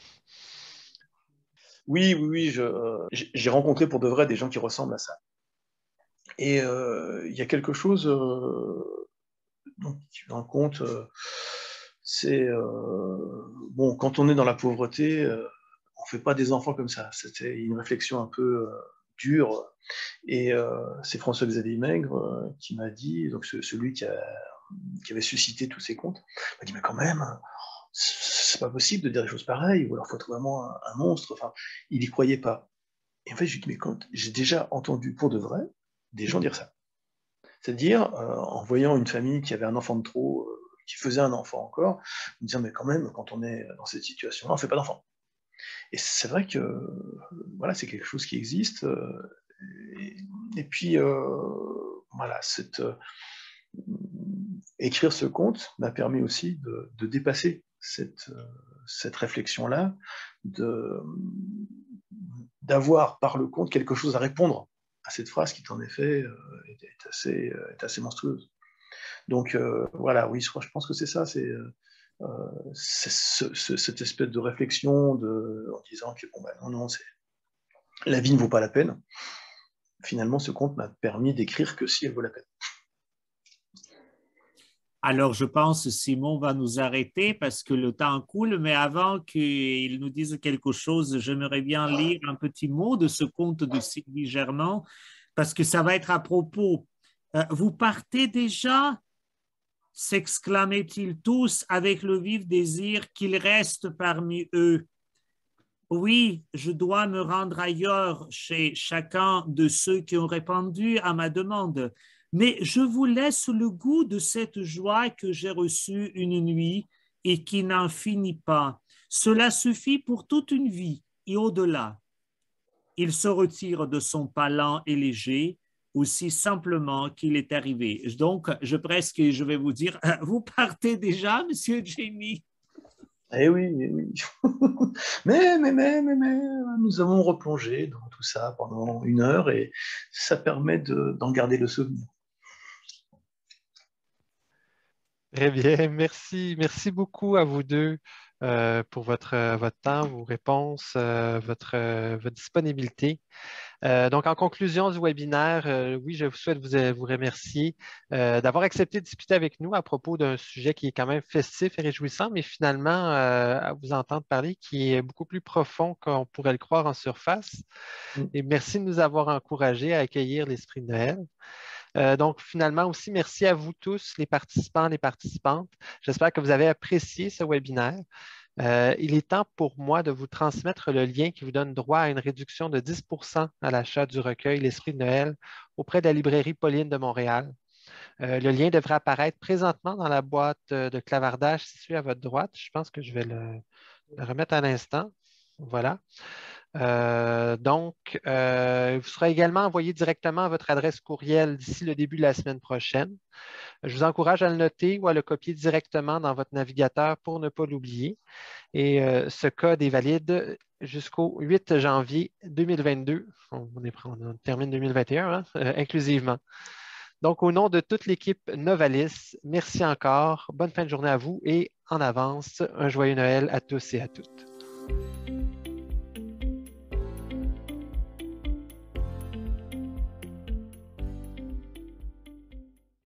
Oui, j'ai rencontré pour de vrai des gens qui ressemblent à ça. Et il y a quelque chose donc, dans le conte, c'est bon, quand on est dans la pauvreté, on fait pas des enfants comme ça. C'était une réflexion un peu dure. Et c'est François-Xavier Maigre qui m'a dit, donc celui qui avait suscité tous ces contes, m'a dit mais quand même, c'est pas possible de dire des choses pareilles, ou alors faut être vraiment un monstre. Enfin, il y croyait pas. Et en fait, je lui dis mais quand j'ai déjà entendu pour de vrai des gens dire ça. C'est-à-dire, en voyant une famille qui avait un enfant de trop, qui faisait un enfant encore, me dire, mais quand même, quand on est dans cette situation-là, on ne fait pas d'enfant. Et c'est vrai que voilà, c'est quelque chose qui existe. Et puis, voilà, écrire ce conte m'a permis aussi de dépasser cette réflexion-là, d'avoir par le conte quelque chose à répondre à cette phrase qui, en effet, est assez monstrueuse. Donc, voilà, oui, je pense que c'est ça, c'est cette espèce de réflexion en disant que, bon, ben, non, la vie ne vaut pas la peine. Finalement, ce conte m'a permis d'écrire que si elle vaut la peine. Alors, je pense que Simon va nous arrêter parce que le temps coule, mais avant qu'il nous dise quelque chose, j'aimerais bien lire un petit mot de ce conte de Sylvie Germain, parce que ça va être à propos. Vous partez déjà, s'exclamaient-ils tous avec le vif désir qu'il reste parmi eux. Oui, je dois me rendre ailleurs chez chacun de ceux qui ont répondu à ma demande. Mais je vous laisse le goût de cette joie que j'ai reçue une nuit et qui n'en finit pas. Cela suffit pour toute une vie et au-delà. Il se retire de son pas lent et léger, aussi simplement qu'il est arrivé. Donc, je vais vous dire, vous partez déjà, Monsieur Jamie? Eh oui, eh oui. mais, nous avons replongé dans tout ça pendant 1 heure et ça permet d'en garder le souvenir. Très bien, merci. Merci beaucoup à vous deux pour votre temps, vos réponses, votre disponibilité. Donc, en conclusion du webinaire, oui, je vous souhaite vous remercier d'avoir accepté de discuter avec nous à propos d'un sujet qui est quand même festif et réjouissant, mais finalement, à vous entendre parler, qui est beaucoup plus profond qu'on pourrait le croire en surface. Et merci de nous avoir encouragés à accueillir l'Esprit de Noël. Donc, finalement, aussi, merci à vous tous, les participants, les participantes. J'espère que vous avez apprécié ce webinaire. Il est temps pour moi de vous transmettre le lien qui vous donne droit à une réduction de 10 % à l'achat du recueil L'Esprit de Noël auprès de la librairie Pauline de Montréal. Le lien devrait apparaître présentement dans la boîte de clavardage située à votre droite. Je pense que je vais le remettre à l'instant. Voilà. Il vous sera également envoyé directement à votre adresse courriel d'ici le début de la semaine prochaine. Je vous encourage à le noter ou à le copier directement dans votre navigateur pour ne pas l'oublier. Et ce code est valide jusqu'au 8 janvier 2022. On termine 2021, inclusivement. Donc, au nom de toute l'équipe Novalis, merci encore. Bonne fin de journée à vous et en avance, un joyeux Noël à tous et à toutes.